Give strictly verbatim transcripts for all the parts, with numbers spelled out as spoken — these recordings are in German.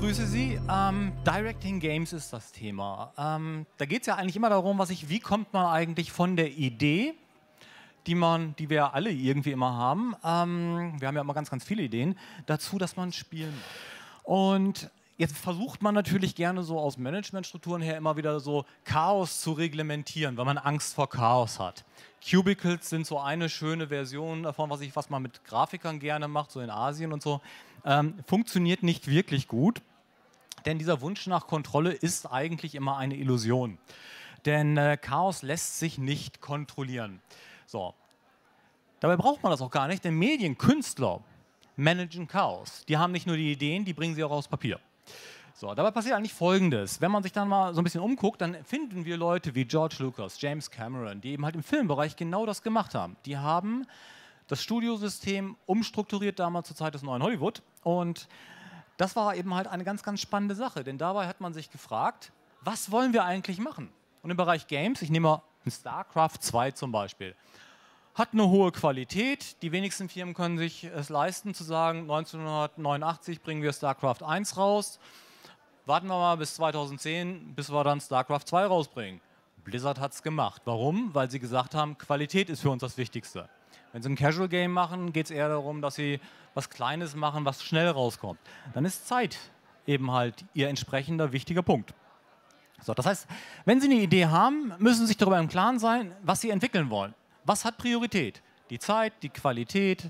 grüße Sie. Ähm, Directing Games ist das Thema. Ähm, da geht es ja eigentlich immer darum, was ich, wie kommt man eigentlich von der Idee, die, man, die wir ja alle irgendwie immer haben, ähm, wir haben ja immer ganz, ganz viele Ideen, dazu, dass man ein Spiel macht. Und jetzt versucht man natürlich gerne so aus Managementstrukturen her immer wieder so Chaos zu reglementieren, weil man Angst vor Chaos hat. Cubicles sind so eine schöne Version davon, was, ich, was man mit Grafikern gerne macht, so in Asien und so. Ähm, funktioniert nicht wirklich gut, denn dieser Wunsch nach Kontrolle ist eigentlich immer eine Illusion. Denn äh, Chaos lässt sich nicht kontrollieren. So. Dabei braucht man das auch gar nicht, denn Medienkünstler managen Chaos. Die haben nicht nur die Ideen, die bringen sie auch aufs Papier. So, dabei passiert eigentlich Folgendes. Wenn man sich dann mal so ein bisschen umguckt, dann finden wir Leute wie George Lucas, James Cameron, die eben halt im Filmbereich genau das gemacht haben. Die haben das Studiosystem umstrukturiert damals zur Zeit des neuen Hollywood. Und das war eben halt eine ganz, ganz spannende Sache. Denn dabei hat man sich gefragt, was wollen wir eigentlich machen? Und im Bereich Games, ich nehme mal StarCraft zwei zum Beispiel, hat eine hohe Qualität. Die wenigsten Firmen können sich es leisten zu sagen, neunzehnhundertneunundachtzig bringen wir StarCraft eins raus. Warten wir mal bis zweitausendzehn, bis wir dann StarCraft zwei rausbringen. Blizzard hat es gemacht. Warum? Weil sie gesagt haben, Qualität ist für uns das Wichtigste. Wenn sie ein Casual Game machen, geht es eher darum, dass sie was Kleines machen, was schnell rauskommt. Dann ist Zeit eben halt ihr entsprechender wichtiger Punkt. So, das heißt, wenn Sie eine Idee haben, müssen Sie sich darüber im Klaren sein, was Sie entwickeln wollen. Was hat Priorität? Die Zeit, die Qualität,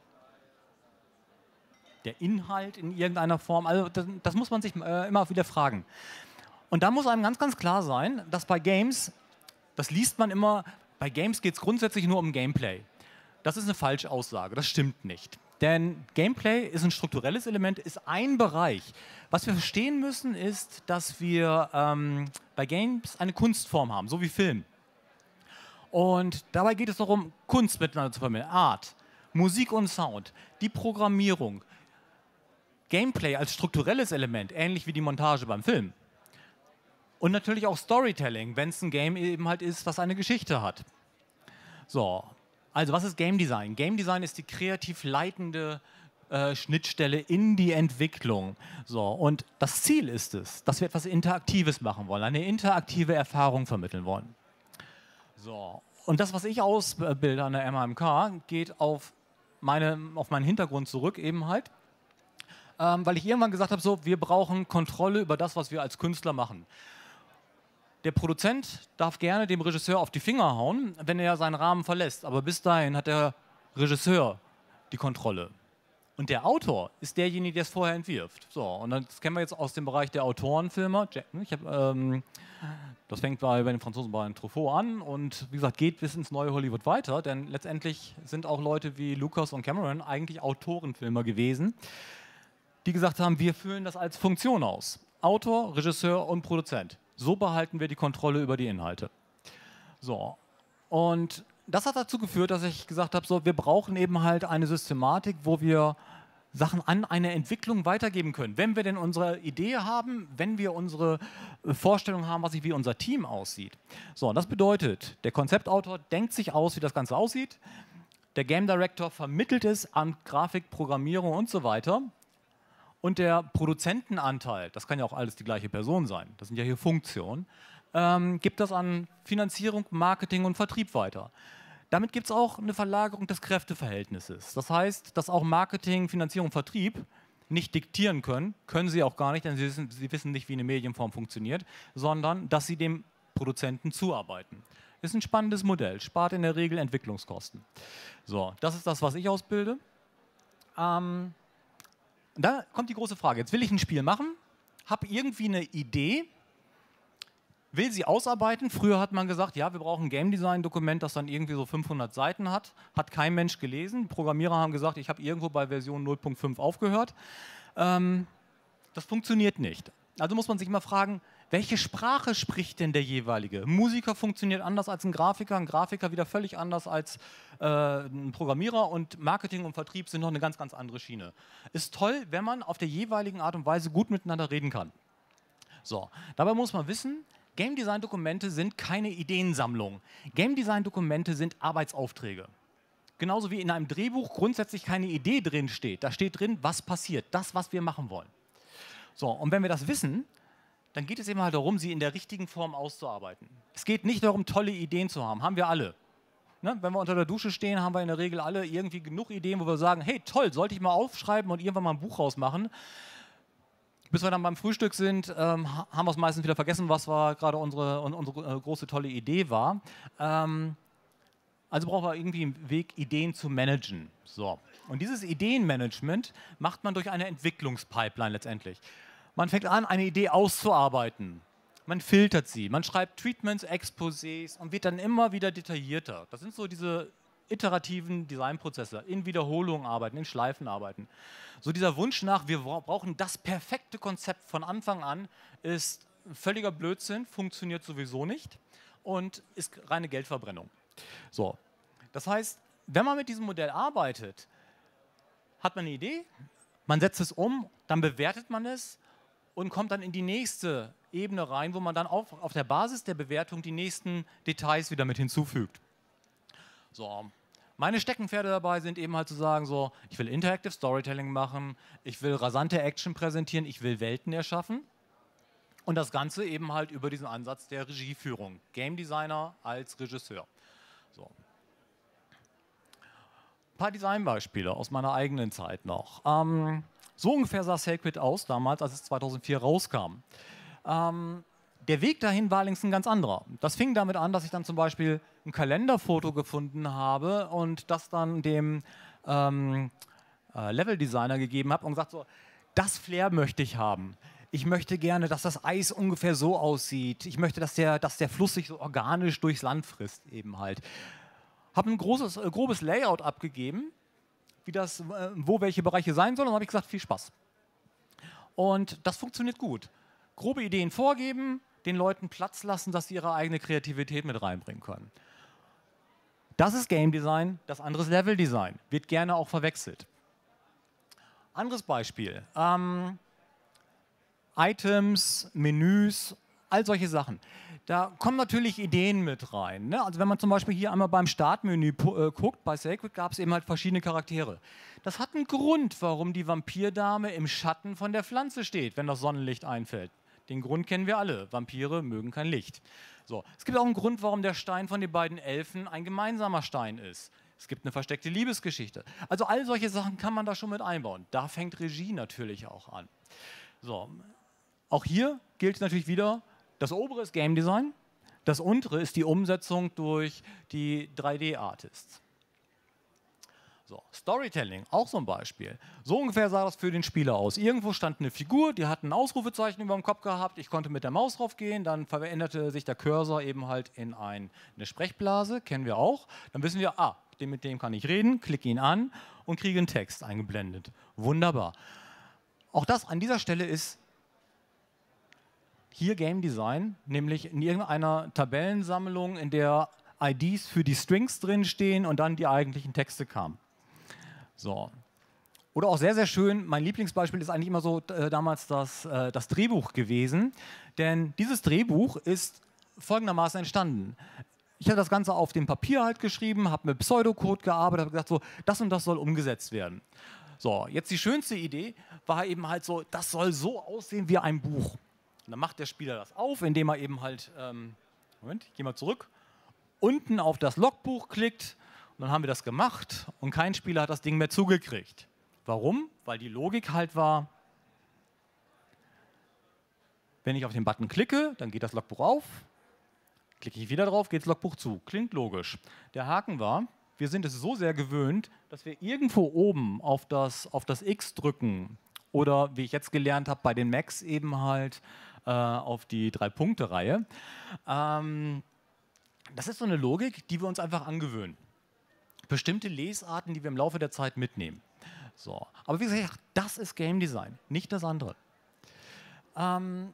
der Inhalt in irgendeiner Form. Also das, das muss man sich äh, immer wieder fragen. Und da muss einem ganz, ganz klar sein, dass bei Games, das liest man immer, bei Games geht es grundsätzlich nur um Gameplay. Das ist eine falsche Aussage, das stimmt nicht. Denn Gameplay ist ein strukturelles Element, ist ein Bereich. Was wir verstehen müssen, ist, dass wir ähm, bei Games eine Kunstform haben, so wie Film. Und dabei geht es darum, Kunst miteinander zu vermitteln, Art, Musik und Sound, die Programmierung, Gameplay als strukturelles Element, ähnlich wie die Montage beim Film. Und natürlich auch Storytelling, wenn es ein Game eben halt ist, was eine Geschichte hat. So. Also was ist Game Design? Game Design ist die kreativ leitende äh, Schnittstelle in die Entwicklung. So, und das Ziel ist es, dass wir etwas Interaktives machen wollen, eine interaktive Erfahrung vermitteln wollen. So, und das, was ich ausbilde an der M A M K, geht auf, meine, auf meinen Hintergrund zurück eben halt, ähm, weil ich irgendwann gesagt habe, so, wir brauchen Kontrolle über das, was wir als Künstler machen. Der Produzent darf gerne dem Regisseur auf die Finger hauen, wenn er seinen Rahmen verlässt. Aber bis dahin hat der Regisseur die Kontrolle. Und der Autor ist derjenige, der es vorher entwirft. So, und das kennen wir jetzt aus dem Bereich der Autorenfilme. Ich hab, ähm, das fängt bei, bei den Franzosen bei Truffaut an und wie gesagt, geht bis ins neue Hollywood weiter. Denn letztendlich sind auch Leute wie Lucas und Cameron eigentlich Autorenfilmer gewesen, die gesagt haben, wir füllen das als Funktion aus. Autor, Regisseur und Produzent. So behalten wir die Kontrolle über die Inhalte. So. Und das hat dazu geführt, dass ich gesagt habe, so, wir brauchen eben halt eine Systematik, wo wir Sachen an eine Entwicklung weitergeben können. Wenn wir denn unsere Idee haben, wenn wir unsere Vorstellung haben, was wie unser Team aussieht. So, und das bedeutet, der Konzeptautor denkt sich aus, wie das Ganze aussieht. Der Game Director vermittelt es an Grafik, Programmierung und so weiter. Und der Produzentenanteil, das kann ja auch alles die gleiche Person sein, das sind ja hier Funktionen, ähm, gibt das an Finanzierung, Marketing und Vertrieb weiter. Damit gibt es auch eine Verlagerung des Kräfteverhältnisses. Das heißt, dass auch Marketing, Finanzierung und Vertrieb nicht diktieren können, können sie auch gar nicht, denn sie wissen, sie wissen nicht, wie eine Medienform funktioniert, sondern dass sie dem Produzenten zuarbeiten. Ist ein spannendes Modell, spart in der Regel Entwicklungskosten. So, das ist das, was ich ausbilde. Ähm, Da kommt die große Frage, jetzt will ich ein Spiel machen, habe irgendwie eine Idee, will sie ausarbeiten. Früher hat man gesagt, ja, wir brauchen ein Game Design Dokument, das dann irgendwie so fünfhundert Seiten hat. Hat kein Mensch gelesen. Programmierer haben gesagt, ich habe irgendwo bei Version null Punkt fünf aufgehört. Ähm, das funktioniert nicht. Also muss man sich immer fragen, welche Sprache spricht denn der jeweilige? Ein Musiker funktioniert anders als ein Grafiker, ein Grafiker wieder völlig anders als äh, ein Programmierer und Marketing und Vertrieb sind noch eine ganz, ganz andere Schiene. Ist toll, wenn man auf der jeweiligen Art und Weise gut miteinander reden kann. So, dabei muss man wissen, Game Design Dokumente sind keine Ideensammlung. Game Design Dokumente sind Arbeitsaufträge. Genauso wie in einem Drehbuch grundsätzlich keine Idee drin steht. Da steht drin, was passiert, das, was wir machen wollen. So, und wenn wir das wissen, dann geht es eben halt darum, sie in der richtigen Form auszuarbeiten. Es geht nicht darum, tolle Ideen zu haben, haben wir alle. Ne? Wenn wir unter der Dusche stehen, haben wir in der Regel alle irgendwie genug Ideen, wo wir sagen, hey toll, sollte ich mal aufschreiben und irgendwann mal ein Buch rausmachen. Bis wir dann beim Frühstück sind, ähm, haben wir es meistens wieder vergessen, was war gerade unsere, unsere äh, große, tolle Idee war. Ähm, also brauchen wir irgendwie einen Weg, Ideen zu managen. So. Und dieses Ideenmanagement macht man durch eine Entwicklungspipeline letztendlich. Man fängt an, eine Idee auszuarbeiten. Man filtert sie, man schreibt Treatments, Exposés und wird dann immer wieder detaillierter. Das sind so diese iterativen Designprozesse, in Wiederholungen arbeiten, in Schleifen arbeiten. So dieser Wunsch nach, wir brauchen das perfekte Konzept von Anfang an, ist völliger Blödsinn, funktioniert sowieso nicht und ist reine Geldverbrennung. So. Das heißt, wenn man mit diesem Modell arbeitet, hat man eine Idee, man setzt es um, dann bewertet man es und kommt dann in die nächste Ebene rein, wo man dann auf, auf der Basis der Bewertung die nächsten Details wieder mit hinzufügt. So. Meine Steckenpferde dabei sind eben halt zu sagen, so, ich will Interactive Storytelling machen, ich will rasante Action präsentieren, ich will Welten erschaffen und das Ganze eben halt über diesen Ansatz der Regieführung. Game Designer als Regisseur. So. Ein paar Designbeispiele aus meiner eigenen Zeit noch. Ähm, so ungefähr sah Sacred aus damals, als es zweitausendvier rauskam. Ähm, Der Weg dahin war allerdings ein ganz anderer. Das fing damit an, dass ich dann zum Beispiel ein Kalenderfoto gefunden habe und das dann dem ähm, äh, Leveldesigner gegeben habe und gesagt, so, das Flair möchte ich haben. Ich möchte gerne, dass das Eis ungefähr so aussieht. Ich möchte, dass der, dass der Fluss sich so organisch durchs Land frisst eben halt. Habe ein großes, äh, grobes Layout abgegeben, wie das, äh, wo welche Bereiche sein sollen und habe ich gesagt, viel Spaß. Und das funktioniert gut. Grobe Ideen vorgeben, den Leuten Platz lassen, dass sie ihre eigene Kreativität mit reinbringen können. Das ist Game Design, das andere ist Level Design. Wird gerne auch verwechselt. Anderes Beispiel. Ähm, Items, Menüs, all solche Sachen. Da kommen natürlich Ideen mit rein. Ne? Also wenn man zum Beispiel hier einmal beim Startmenü äh, guckt, bei Sacred gab es eben halt verschiedene Charaktere. Das hat einen Grund, warum die Vampirdame im Schatten von der Pflanze steht, wenn das Sonnenlicht einfällt. Den Grund kennen wir alle. Vampire mögen kein Licht. So. Es gibt auch einen Grund, warum der Stein von den beiden Elfen ein gemeinsamer Stein ist. Es gibt eine versteckte Liebesgeschichte. Also all solche Sachen kann man da schon mit einbauen. Da fängt Regie natürlich auch an. So. Auch hier gilt natürlich wieder, das obere ist Game Design, das untere ist die Umsetzung durch die drei D-Artists. So, Storytelling, auch so ein Beispiel. So ungefähr sah das für den Spieler aus. Irgendwo stand eine Figur, die hat ein Ausrufezeichen über dem Kopf gehabt. Ich konnte mit der Maus drauf gehen, dann veränderte sich der Cursor eben halt in ein, eine Sprechblase, kennen wir auch. Dann wissen wir, ah, mit dem kann ich reden, klicke ihn an und kriege einen Text eingeblendet. Wunderbar. Auch das an dieser Stelle ist hier Game Design, nämlich in irgendeiner Tabellensammlung, in der I Ds für die Strings drinstehen und dann die eigentlichen Texte kamen. So. Oder auch sehr, sehr schön, mein Lieblingsbeispiel ist eigentlich immer so äh, damals das, äh, das Drehbuch gewesen. Denn dieses Drehbuch ist folgendermaßen entstanden. Ich habe das Ganze auf dem Papier halt geschrieben, habe mit Pseudocode gearbeitet, habe gesagt, so, das und das soll umgesetzt werden. So, jetzt die schönste Idee war eben halt so, das soll so aussehen wie ein Buch. Und dann macht der Spieler das auf, indem er eben halt, ähm, Moment, ich gehe mal zurück, unten auf das Logbuch klickt. Und dann haben wir das gemacht und kein Spieler hat das Ding mehr zugekriegt. Warum? Weil die Logik halt war, wenn ich auf den Button klicke, dann geht das Logbuch auf, klicke ich wieder drauf, geht das Logbuch zu. Klingt logisch. Der Haken war, wir sind es so sehr gewöhnt, dass wir irgendwo oben auf das, auf das X drücken oder, wie ich jetzt gelernt habe, bei den Macs eben halt äh, auf die Drei-Punkte-Reihe. Ähm, das ist so eine Logik, die wir uns einfach angewöhnen. Bestimmte Lesarten, die wir im Laufe der Zeit mitnehmen. So. Aber wie gesagt, das ist Game Design, nicht das andere. Ähm,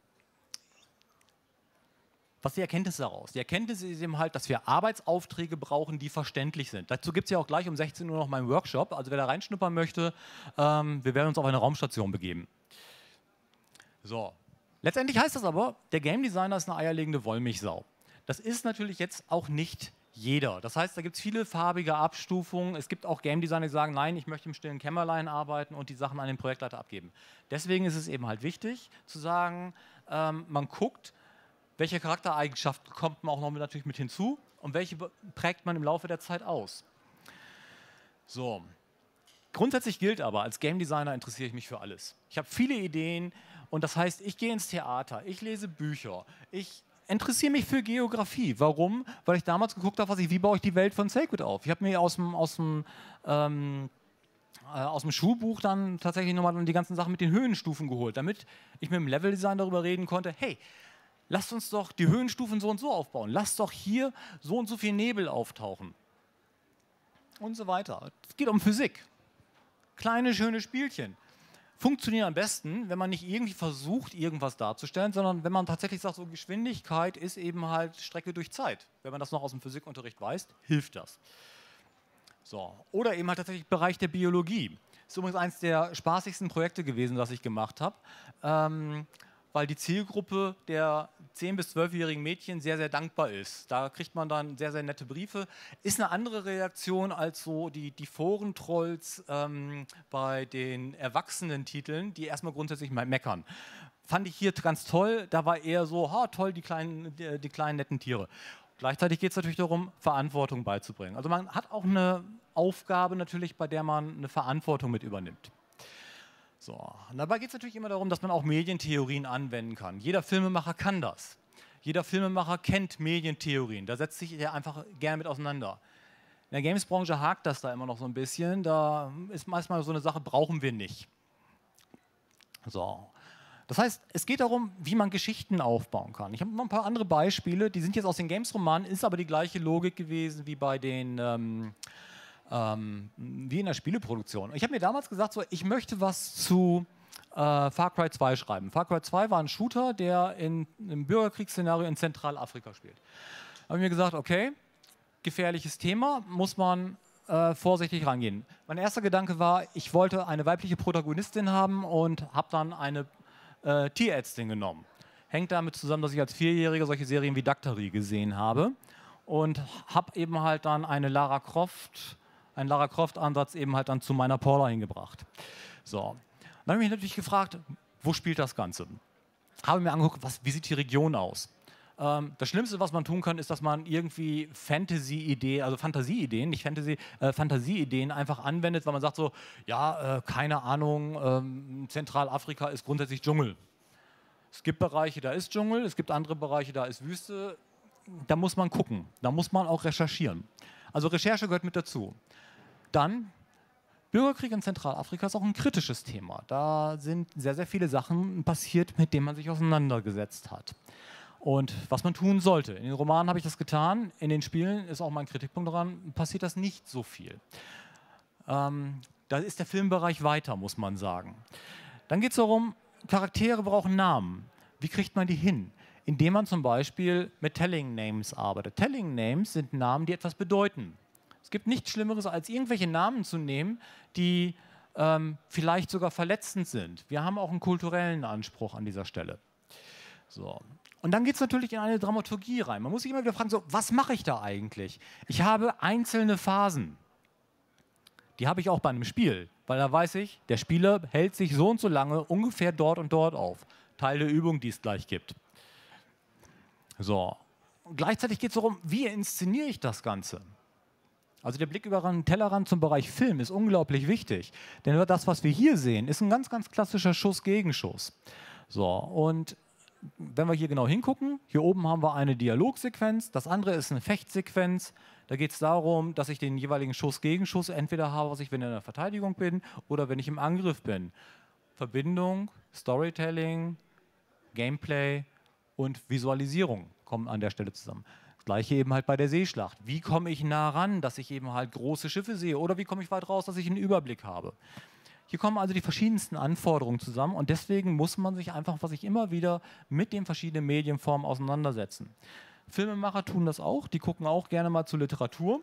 was ist die Erkenntnis daraus? Die Erkenntnis ist eben halt, dass wir Arbeitsaufträge brauchen, die verständlich sind. Dazu gibt es ja auch gleich um sechzehn Uhr noch meinen Workshop. Also wer da reinschnuppern möchte, ähm, wir werden uns auf eine Raumstation begeben. So. Letztendlich heißt das aber, der Game Designer ist eine eierlegende Wollmilchsau. Das ist natürlich jetzt auch nicht jeder. Das heißt, da gibt es viele farbige Abstufungen. Es gibt auch Game Designer, die sagen, nein, ich möchte im stillen Kämmerlein arbeiten und die Sachen an den Projektleiter abgeben. Deswegen ist es eben halt wichtig zu sagen, ähm, man guckt, welche Charaktereigenschaften kommt man auch noch mit, natürlich mit hinzu und welche prägt man im Laufe der Zeit aus. So. Grundsätzlich gilt aber, als Game Designer interessiere ich mich für alles. Ich habe viele Ideen und das heißt, ich gehe ins Theater, ich lese Bücher, ich interessiere mich für Geografie. Warum? Weil ich damals geguckt habe, was ich, wie baue ich die Welt von Sacred auf. Ich habe mir aus dem, aus dem, ähm, äh, aus dem Schulbuch dann tatsächlich nochmal die ganzen Sachen mit den Höhenstufen geholt, damit ich mit dem Leveldesign darüber reden konnte, hey, lasst uns doch die Höhenstufen so und so aufbauen, lasst doch hier so und so viel Nebel auftauchen und so weiter. Es geht um Physik. Kleine, schöne Spielchen. Funktionieren am besten, wenn man nicht irgendwie versucht, irgendwas darzustellen, sondern wenn man tatsächlich sagt, so Geschwindigkeit ist eben halt Strecke durch Zeit. Wenn man das noch aus dem Physikunterricht weiß, hilft das. So. Oder eben halt tatsächlich Bereich der Biologie. Das ist übrigens eines der spaßigsten Projekte gewesen, das ich gemacht habe, ähm, weil die Zielgruppe der zehn- bis zwölfjährigen Mädchen sehr, sehr dankbar ist. Da kriegt man dann sehr, sehr nette Briefe. Ist eine andere Reaktion als so die, die Forentrolls ähm, bei den erwachsenen Titeln, die erstmal grundsätzlich mal meckern. Fand ich hier ganz toll. Da war eher so, ha, toll, die kleinen, die, die kleinen netten Tiere. Gleichzeitig geht es natürlich darum, Verantwortung beizubringen. Also man hat auch eine Aufgabe natürlich, bei der man eine Verantwortung mit übernimmt. So. Und dabei geht es natürlich immer darum, dass man auch Medientheorien anwenden kann. Jeder Filmemacher kann das. Jeder Filmemacher kennt Medientheorien. Da setzt sich er einfach gerne mit auseinander. In der Games-Branche hakt das da immer noch so ein bisschen. Da ist manchmal so eine Sache, brauchen wir nicht. So. Das heißt, es geht darum, wie man Geschichten aufbauen kann. Ich habe noch ein paar andere Beispiele, die sind jetzt aus den Games-Romanen, ist aber die gleiche Logik gewesen wie bei den... Ähm, Ähm, wie in der Spieleproduktion. Ich habe mir damals gesagt, so, ich möchte was zu äh, Far Cry zwei schreiben. Far Cry zwei war ein Shooter, der in einem Bürgerkriegsszenario in Zentralafrika spielt. Da habe ich mir gesagt, okay, gefährliches Thema, muss man äh, vorsichtig rangehen. Mein erster Gedanke war, ich wollte eine weibliche Protagonistin haben und habe dann eine äh, Tierärztin genommen. Hängt damit zusammen, dass ich als Vierjähriger solche Serien wie Daktari gesehen habe und habe eben halt dann eine Lara Croft einen Lara Croft-Ansatz eben halt dann zu meiner Paula hingebracht. So. Dann habe ich mich natürlich gefragt, wo spielt das Ganze? Habe mir angeguckt, was, wie sieht die Region aus? Ähm, das Schlimmste, was man tun kann, ist, dass man irgendwie Fantasy-Ideen, also Fantasie-Ideen, nicht Fantasy, äh, Fantasie-Ideen einfach anwendet, weil man sagt so, ja, äh, keine Ahnung, ähm, Zentralafrika ist grundsätzlich Dschungel. Es gibt Bereiche, da ist Dschungel, es gibt andere Bereiche, da ist Wüste. Da muss man gucken, da muss man auch recherchieren. Also Recherche gehört mit dazu. Dann, Bürgerkrieg in Zentralafrika ist auch ein kritisches Thema. Da sind sehr, sehr viele Sachen passiert, mit denen man sich auseinandergesetzt hat. Und was man tun sollte. In den Romanen habe ich das getan, in den Spielen ist auch mein Kritikpunkt daran, passiert das nicht so viel. Ähm, da ist der Filmbereich weiter, muss man sagen. Dann geht es darum, Charaktere brauchen Namen. Wie kriegt man die hin? Indem man zum Beispiel mit Telling Names arbeitet. Telling Names sind Namen, die etwas bedeuten. Es gibt nichts Schlimmeres, als irgendwelche Namen zu nehmen, die ähm, vielleicht sogar verletzend sind. Wir haben auch einen kulturellen Anspruch an dieser Stelle. So. Und dann geht es natürlich in eine Dramaturgie rein. Man muss sich immer wieder fragen, so, was mache ich da eigentlich? Ich habe einzelne Phasen. Die habe ich auch bei einem Spiel, weil da weiß ich, der Spieler hält sich so und so lange ungefähr dort und dort auf. Teil der Übung, die es gleich gibt. So. Und gleichzeitig geht es darum, wie inszeniere ich das Ganze? Also der Blick über den Tellerrand zum Bereich Film ist unglaublich wichtig. Denn das, was wir hier sehen, ist ein ganz, ganz klassischer Schuss-Gegenschuss. So, und wenn wir hier genau hingucken, hier oben haben wir eine Dialogsequenz, das andere ist eine Fechtsequenz. Da geht es darum, dass ich den jeweiligen Schuss-Gegenschuss entweder habe, was ich, wenn ich in der Verteidigung bin, oder wenn ich im Angriff bin. Verbindung, Storytelling, Gameplay und Visualisierung kommen an der Stelle zusammen. Das gleiche eben halt bei der Seeschlacht. Wie komme ich nah ran, dass ich eben halt große Schiffe sehe? Oder wie komme ich weit raus, dass ich einen Überblick habe? Hier kommen also die verschiedensten Anforderungen zusammen und deswegen muss man sich einfach, was ich immer wieder mit den verschiedenen Medienformen auseinandersetzen. Filmemacher tun das auch, die gucken auch gerne mal zur Literatur.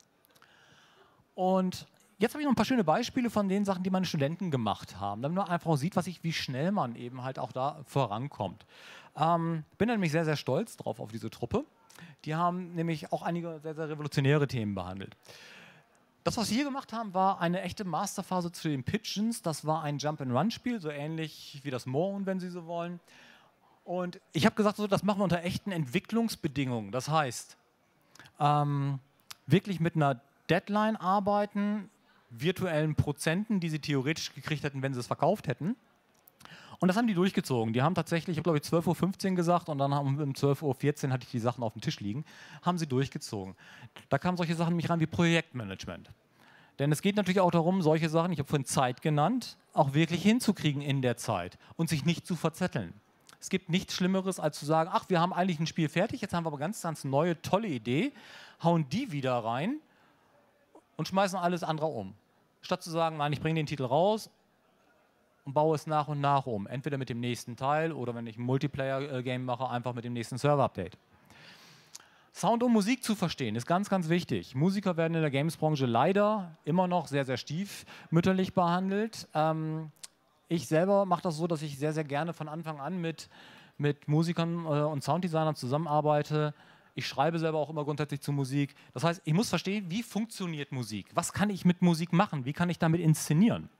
Und jetzt habe ich noch ein paar schöne Beispiele von den Sachen, die meine Studenten gemacht haben, damit man einfach sieht, was ich, wie schnell man eben halt auch da vorankommt. Ähm, bin nämlich sehr, sehr stolz drauf auf diese Truppe. Die haben nämlich auch einige sehr, sehr revolutionäre Themen behandelt. Das, was wir hier gemacht haben, war eine echte Masterphase zu den Pigeons. Das war ein Jump-and-Run-Spiel, so ähnlich wie das Moon, wenn Sie so wollen. Und ich habe gesagt, so, das machen wir unter echten Entwicklungsbedingungen. Das heißt, ähm, wirklich mit einer Deadline arbeiten, virtuellen Prozenten, die sie theoretisch gekriegt hätten, wenn sie es verkauft hätten. Und das haben die durchgezogen. Die haben tatsächlich, ich habe glaube ich zwölf Uhr fünfzehn gesagt und dann haben um zwölf Uhr vierzehn hatte ich die Sachen auf dem Tisch liegen, haben sie durchgezogen. Da kamen solche Sachen mich ran wie Projektmanagement. Denn es geht natürlich auch darum, solche Sachen, ich habe vorhin Zeit genannt, auch wirklich hinzukriegen in der Zeit und sich nicht zu verzetteln. Es gibt nichts Schlimmeres, als zu sagen, ach, wir haben eigentlich ein Spiel fertig, jetzt haben wir aber ganz, ganz neue, tolle Idee, hauen die wieder rein und schmeißen alles andere um. Statt zu sagen, nein, ich bringe den Titel raus und baue es nach und nach um. Entweder mit dem nächsten Teil oder wenn ich ein Multiplayer-Game mache, einfach mit dem nächsten Server-Update. Sound und Musik zu verstehen ist ganz, ganz wichtig. Musiker werden in der Games-Branche leider immer noch sehr, sehr stiefmütterlich behandelt. Ähm, ich selber mache das so, dass ich sehr, sehr gerne von Anfang an mit, mit Musikern äh, und Sounddesignern zusammenarbeite. Ich schreibe selber auch immer grundsätzlich zu Musik. Das heißt, ich muss verstehen, wie funktioniert Musik? Was kann ich mit Musik machen? Wie kann ich damit inszenieren?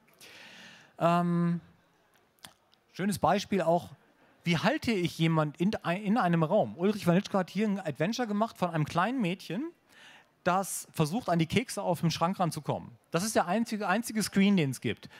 Ähm, schönes Beispiel auch, wie halte ich jemand in, in einem Raum? Ulrich Wanitschka hat hier ein Adventure gemacht von einem kleinen Mädchen, das versucht, an die Kekse auf dem Schrank ranzukommen. Das ist der einzige, einzige Screen, den es gibt.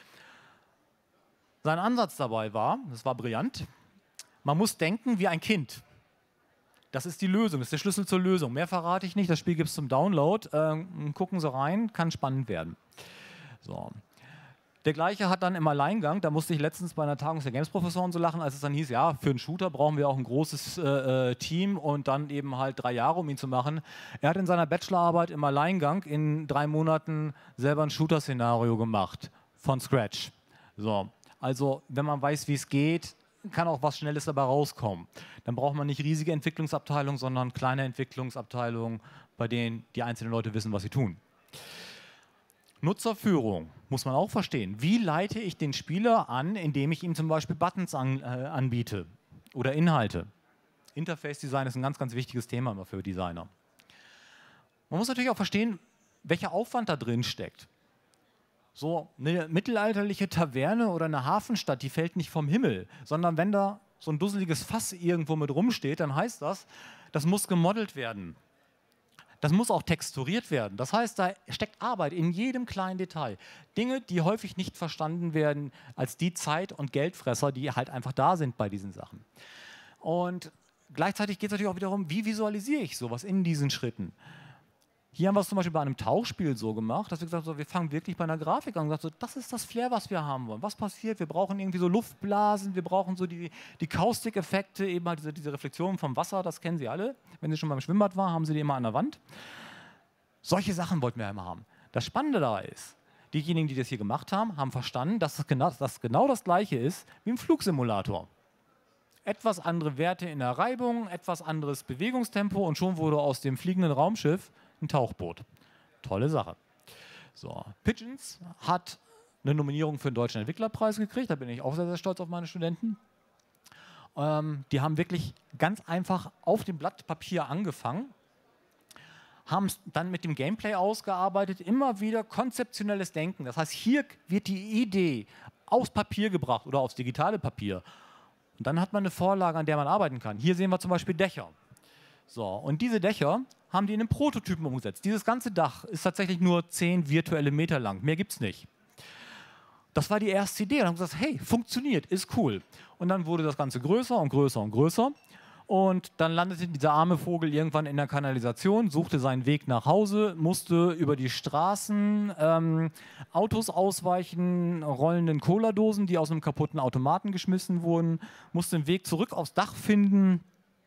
Sein Ansatz dabei war, das war brillant, man muss denken wie ein Kind. Das ist die Lösung, das ist der Schlüssel zur Lösung. Mehr verrate ich nicht, das Spiel gibt es zum Download. Ähm, gucken Sie rein, kann spannend werden. So. Der gleiche hat dann im Alleingang, da musste ich letztens bei einer Tagung der Games-Professoren so lachen, als es dann hieß, ja, für einen Shooter brauchen wir auch ein großes äh, Team und dann eben halt drei Jahre, um ihn zu machen. Er hat in seiner Bachelorarbeit im Alleingang in drei Monaten selber ein Shooter-Szenario gemacht, von Scratch. So. Also, wenn man weiß, wie es geht, kann auch was Schnelles dabei rauskommen. Dann braucht man nicht riesige Entwicklungsabteilungen, sondern kleine Entwicklungsabteilungen, bei denen die einzelnen Leute wissen, was sie tun. Nutzerführung muss man auch verstehen. Wie leite ich den Spieler an, indem ich ihm zum Beispiel Buttons an, äh, anbiete oder Inhalte? Interface-Design ist ein ganz, ganz wichtiges Thema immer für Designer. Man muss natürlich auch verstehen, welcher Aufwand da drin steckt. So eine mittelalterliche Taverne oder eine Hafenstadt, die fällt nicht vom Himmel, sondern wenn da so ein dusseliges Fass irgendwo mit rumsteht, dann heißt das, das muss gemodelt werden. Das muss auch texturiert werden. Das heißt, da steckt Arbeit in jedem kleinen Detail. Dinge, die häufig nicht verstanden werden als die Zeit- und Geldfresser, die halt einfach da sind bei diesen Sachen. Und gleichzeitig geht es natürlich auch wieder darum, wie visualisiere ich sowas in diesen Schritten. Hier haben wir es zum Beispiel bei einem Tauchspiel so gemacht, dass wir gesagt haben, so, wir fangen wirklich bei einer Grafik an und gesagt, so, das ist das Flair, was wir haben wollen. Was passiert? Wir brauchen irgendwie so Luftblasen, wir brauchen so die, die Kaustik-Effekte, eben halt diese, diese Reflexionen vom Wasser, das kennen Sie alle. Wenn Sie schon beim Schwimmbad waren, haben Sie die immer an der Wand. Solche Sachen wollten wir immer haben. Das Spannende dabei ist, diejenigen, die das hier gemacht haben, haben verstanden, dass das genau, dass das genau das Gleiche ist wie im Flugsimulator. Etwas andere Werte in der Reibung, etwas anderes Bewegungstempo und schon wurde aus dem fliegenden Raumschiff ein Tauchboot. Tolle Sache. So. Pigeons hat eine Nominierung für den Deutschen Entwicklerpreis gekriegt. Da bin ich auch sehr, sehr stolz auf meine Studenten. Ähm, die haben wirklich ganz einfach auf dem Blatt Papier angefangen, haben es dann mit dem Gameplay ausgearbeitet, immer wieder konzeptionelles Denken. Das heißt, hier wird die Idee aufs Papier gebracht oder aufs digitale Papier. Und dann hat man eine Vorlage, an der man arbeiten kann. Hier sehen wir zum Beispiel Dächer. So, und diese Dächer haben die in einem Prototypen umgesetzt. Dieses ganze Dach ist tatsächlich nur zehn virtuelle Meter lang. Mehr gibt es nicht. Das war die erste Idee. Und dann haben wir gesagt, hey, funktioniert, ist cool. Und dann wurde das Ganze größer und größer und größer. Und dann landete dieser arme Vogel irgendwann in der Kanalisation, suchte seinen Weg nach Hause, musste über die Straßen ähm, Autos ausweichen, rollenden Cola-Dosen, die aus einem kaputten Automaten geschmissen wurden, musste den Weg zurück aufs Dach finden.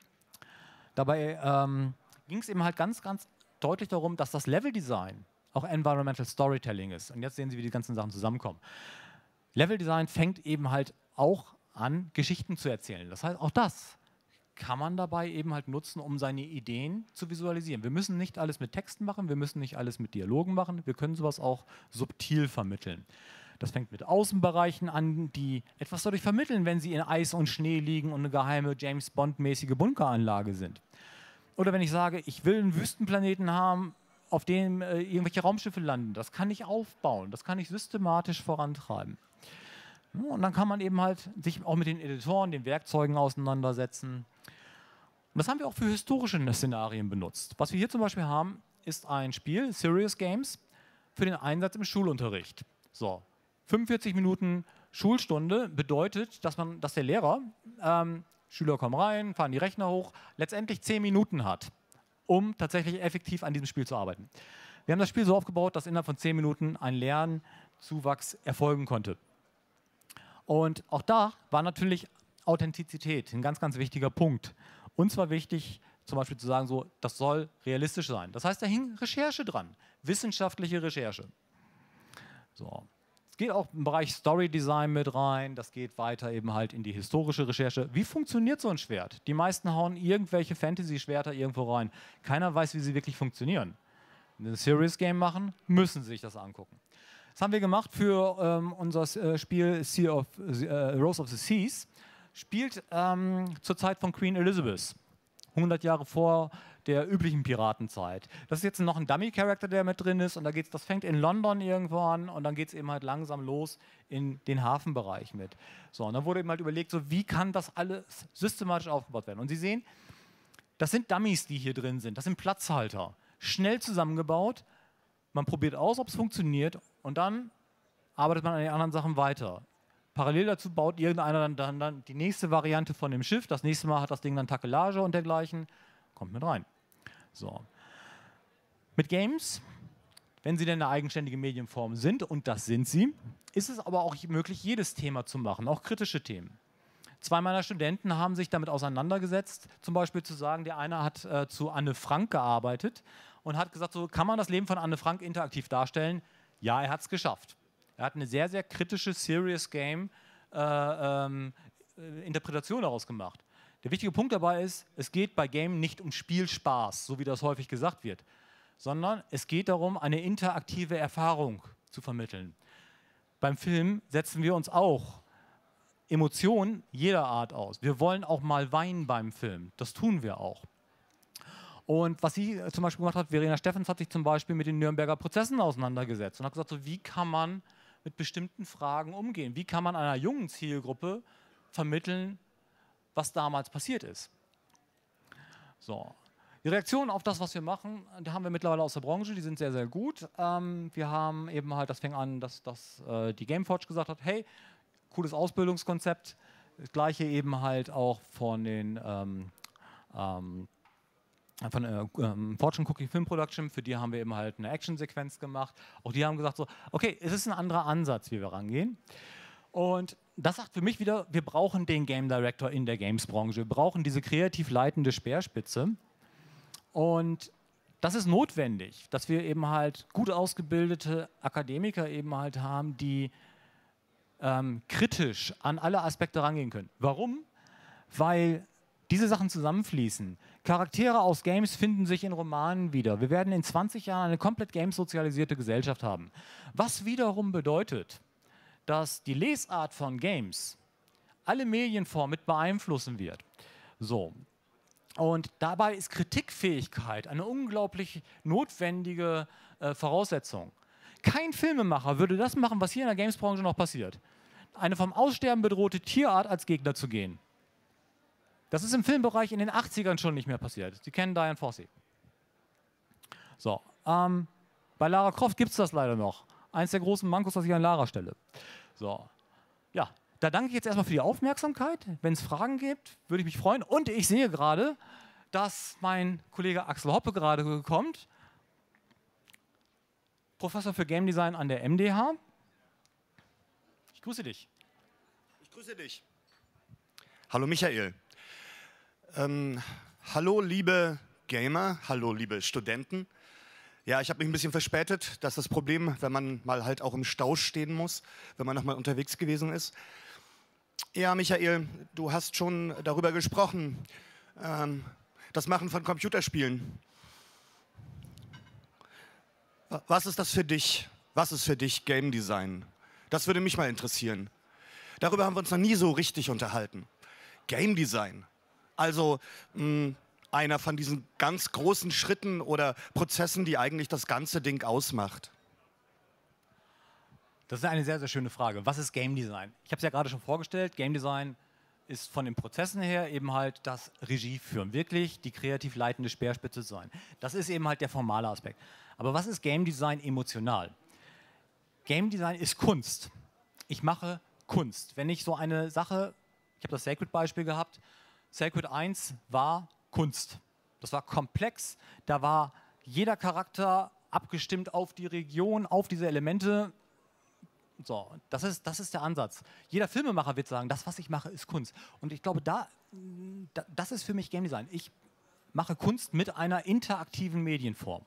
Dabei ähm, ging es eben halt ganz, ganz deutlich darum, dass das Leveldesign auch Environmental Storytelling ist. Und jetzt sehen Sie, wie die ganzen Sachen zusammenkommen. Leveldesign fängt eben halt auch an, Geschichten zu erzählen. Das heißt, auch das kann man dabei eben halt nutzen, um seine Ideen zu visualisieren. Wir müssen nicht alles mit Texten machen, wir müssen nicht alles mit Dialogen machen, wir können sowas auch subtil vermitteln. Das fängt mit Außenbereichen an, die etwas dadurch vermitteln, wenn sie in Eis und Schnee liegen und eine geheime James-Bond-mäßige Bunkeranlage sind. Oder wenn ich sage, ich will einen Wüstenplaneten haben, auf dem äh, irgendwelche Raumschiffe landen. Das kann ich aufbauen, das kann ich systematisch vorantreiben. Ja, und dann kann man eben halt sich auch mit den Editoren, den Werkzeugen auseinandersetzen. Und das haben wir auch für historische Szenarien benutzt. Was wir hier zum Beispiel haben, ist ein Spiel, Serious Games, für den Einsatz im Schulunterricht. So, fünfundvierzig Minuten Schulstunde bedeutet, dass, man, dass der Lehrer, ähm, Schüler kommen rein, fahren die Rechner hoch, letztendlich zehn Minuten hat, um tatsächlich effektiv an diesem Spiel zu arbeiten. Wir haben das Spiel so aufgebaut, dass innerhalb von zehn Minuten ein Lernzuwachs erfolgen konnte. Und auch da war natürlich Authentizität ein ganz, ganz wichtiger Punkt. Uns war wichtig, zum Beispiel zu sagen, so, das soll realistisch sein. Das heißt, da hing Recherche dran, wissenschaftliche Recherche. So. Es geht auch im Bereich Story Design mit rein, das geht weiter eben halt in die historische Recherche. Wie funktioniert so ein Schwert? Die meisten hauen irgendwelche Fantasy-Schwerter irgendwo rein. Keiner weiß, wie sie wirklich funktionieren. Wenn sie ein Serious Game machen, müssen sie sich das angucken. Das haben wir gemacht für ähm, unser äh, Spiel Sea of, äh, Rose of the Seas. Spielt ähm, zur Zeit von Queen Elizabeth, hundert Jahre vor der üblichen Piratenzeit. Das ist jetzt noch ein Dummy-Charakter, der mit drin ist, und da geht's, das fängt in London irgendwo an und dann geht es eben halt langsam los in den Hafenbereich mit. So, und dann wurde eben halt überlegt, so, wie kann das alles systematisch aufgebaut werden. Und Sie sehen, das sind Dummies, die hier drin sind, das sind Platzhalter, schnell zusammengebaut, man probiert aus, ob es funktioniert, und dann arbeitet man an den anderen Sachen weiter. Parallel dazu baut irgendeiner dann, dann, dann die nächste Variante von dem Schiff. Das nächste Mal hat das Ding dann Takelage und dergleichen. Kommt mit rein. So. Mit Games, wenn sie denn eine eigenständige Medienform sind, und das sind sie, ist es aber auch möglich, jedes Thema zu machen, auch kritische Themen. Zwei meiner Studenten haben sich damit auseinandergesetzt, zum Beispiel zu sagen, der eine hat äh, zu Anne Frank gearbeitet und hat gesagt, so, kann man das Leben von Anne Frank interaktiv darstellen? Ja, er hat es geschafft. Er hat eine sehr, sehr kritische Serious Game äh, ähm, Interpretation daraus gemacht. Der wichtige Punkt dabei ist, es geht bei Game nicht um Spielspaß, so wie das häufig gesagt wird, sondern es geht darum, eine interaktive Erfahrung zu vermitteln. Beim Film setzen wir uns auch Emotionen jeder Art aus. Wir wollen auch mal weinen beim Film. Das tun wir auch. Und was sie zum Beispiel gemacht hat, Verena Steffens hat sich zum Beispiel mit den Nürnberger Prozessen auseinandergesetzt und hat gesagt, so, wie kann man mit bestimmten Fragen umgehen? Wie kann man einer jungen Zielgruppe vermitteln, was damals passiert ist? So. Die Reaktionen auf das, was wir machen, die haben wir mittlerweile aus der Branche, die sind sehr, sehr gut. Ähm, wir haben eben halt, das fing an, dass, dass äh, die Gameforge gesagt hat, hey, cooles Ausbildungskonzept. Das gleiche eben halt auch von den ähm, ähm, von äh, ähm, Fortune Cookie Film Production, für die haben wir eben halt eine Action-Sequenz gemacht. Auch die haben gesagt so, okay, es ist ein anderer Ansatz, wie wir rangehen. Und das sagt für mich wieder, wir brauchen den Game Director in der Games-Branche. Wir brauchen diese kreativ leitende Speerspitze. Und das ist notwendig, dass wir eben halt gut ausgebildete Akademiker eben halt haben, die ähm, kritisch an alle Aspekte rangehen können. Warum? Weil diese Sachen zusammenfließen. Charaktere aus Games finden sich in Romanen wieder. Wir werden in zwanzig Jahren eine komplett games-sozialisierte Gesellschaft haben. Was wiederum bedeutet, dass die Lesart von Games alle Medienformen mit beeinflussen wird. So. Und dabei ist Kritikfähigkeit eine unglaublich notwendige äh, Voraussetzung. Kein Filmemacher würde das machen, was hier in der Games-Branche noch passiert. Eine vom Aussterben bedrohte Tierart als Gegner zu gehen. Das ist im Filmbereich in den achtzigern schon nicht mehr passiert. Sie kennen Dian Fossey. So, ähm, bei Lara Croft gibt es das leider noch. Eins der großen Mankos, das ich an Lara stelle. So, ja, da danke ich jetzt erstmal für die Aufmerksamkeit. Wenn es Fragen gibt, würde ich mich freuen. Und ich sehe gerade, dass mein Kollege Axel Hoppe gerade kommt. Professor für Game Design an der M D H. Ich grüße dich. Ich grüße dich. Hallo Michael. Ähm, hallo liebe Gamer, hallo liebe Studenten. Ja, ich habe mich ein bisschen verspätet. Das ist das Problem, wenn man mal halt auch im Stau stehen muss, wenn man nochmal unterwegs gewesen ist. Ja, Michael, du hast schon darüber gesprochen, ähm, das Machen von Computerspielen. Was ist das für dich? Was ist für dich Game Design? Das würde mich mal interessieren. Darüber haben wir uns noch nie so richtig unterhalten. Game Design. Also, mh, einer von diesen ganz großen Schritten oder Prozessen, die eigentlich das ganze Ding ausmacht? Das ist eine sehr, sehr schöne Frage. Was ist Game Design? Ich habe es ja gerade schon vorgestellt. Game Design ist von den Prozessen her eben halt das Regie führen, wirklich die kreativ leitende Speerspitze sein. Das ist eben halt der formale Aspekt. Aber was ist Game Design emotional? Game Design ist Kunst. Ich mache Kunst. Wenn ich so eine Sache, ich habe das Sacred-Beispiel gehabt, Sacred eins war Kunst. Das war komplex, da war jeder Charakter abgestimmt auf die Region, auf diese Elemente. So, das ist, das ist der Ansatz. Jeder Filmemacher wird sagen, das, was ich mache, ist Kunst. Und ich glaube, da, da, das ist für mich Game Design. Ich mache Kunst mit einer interaktiven Medienform.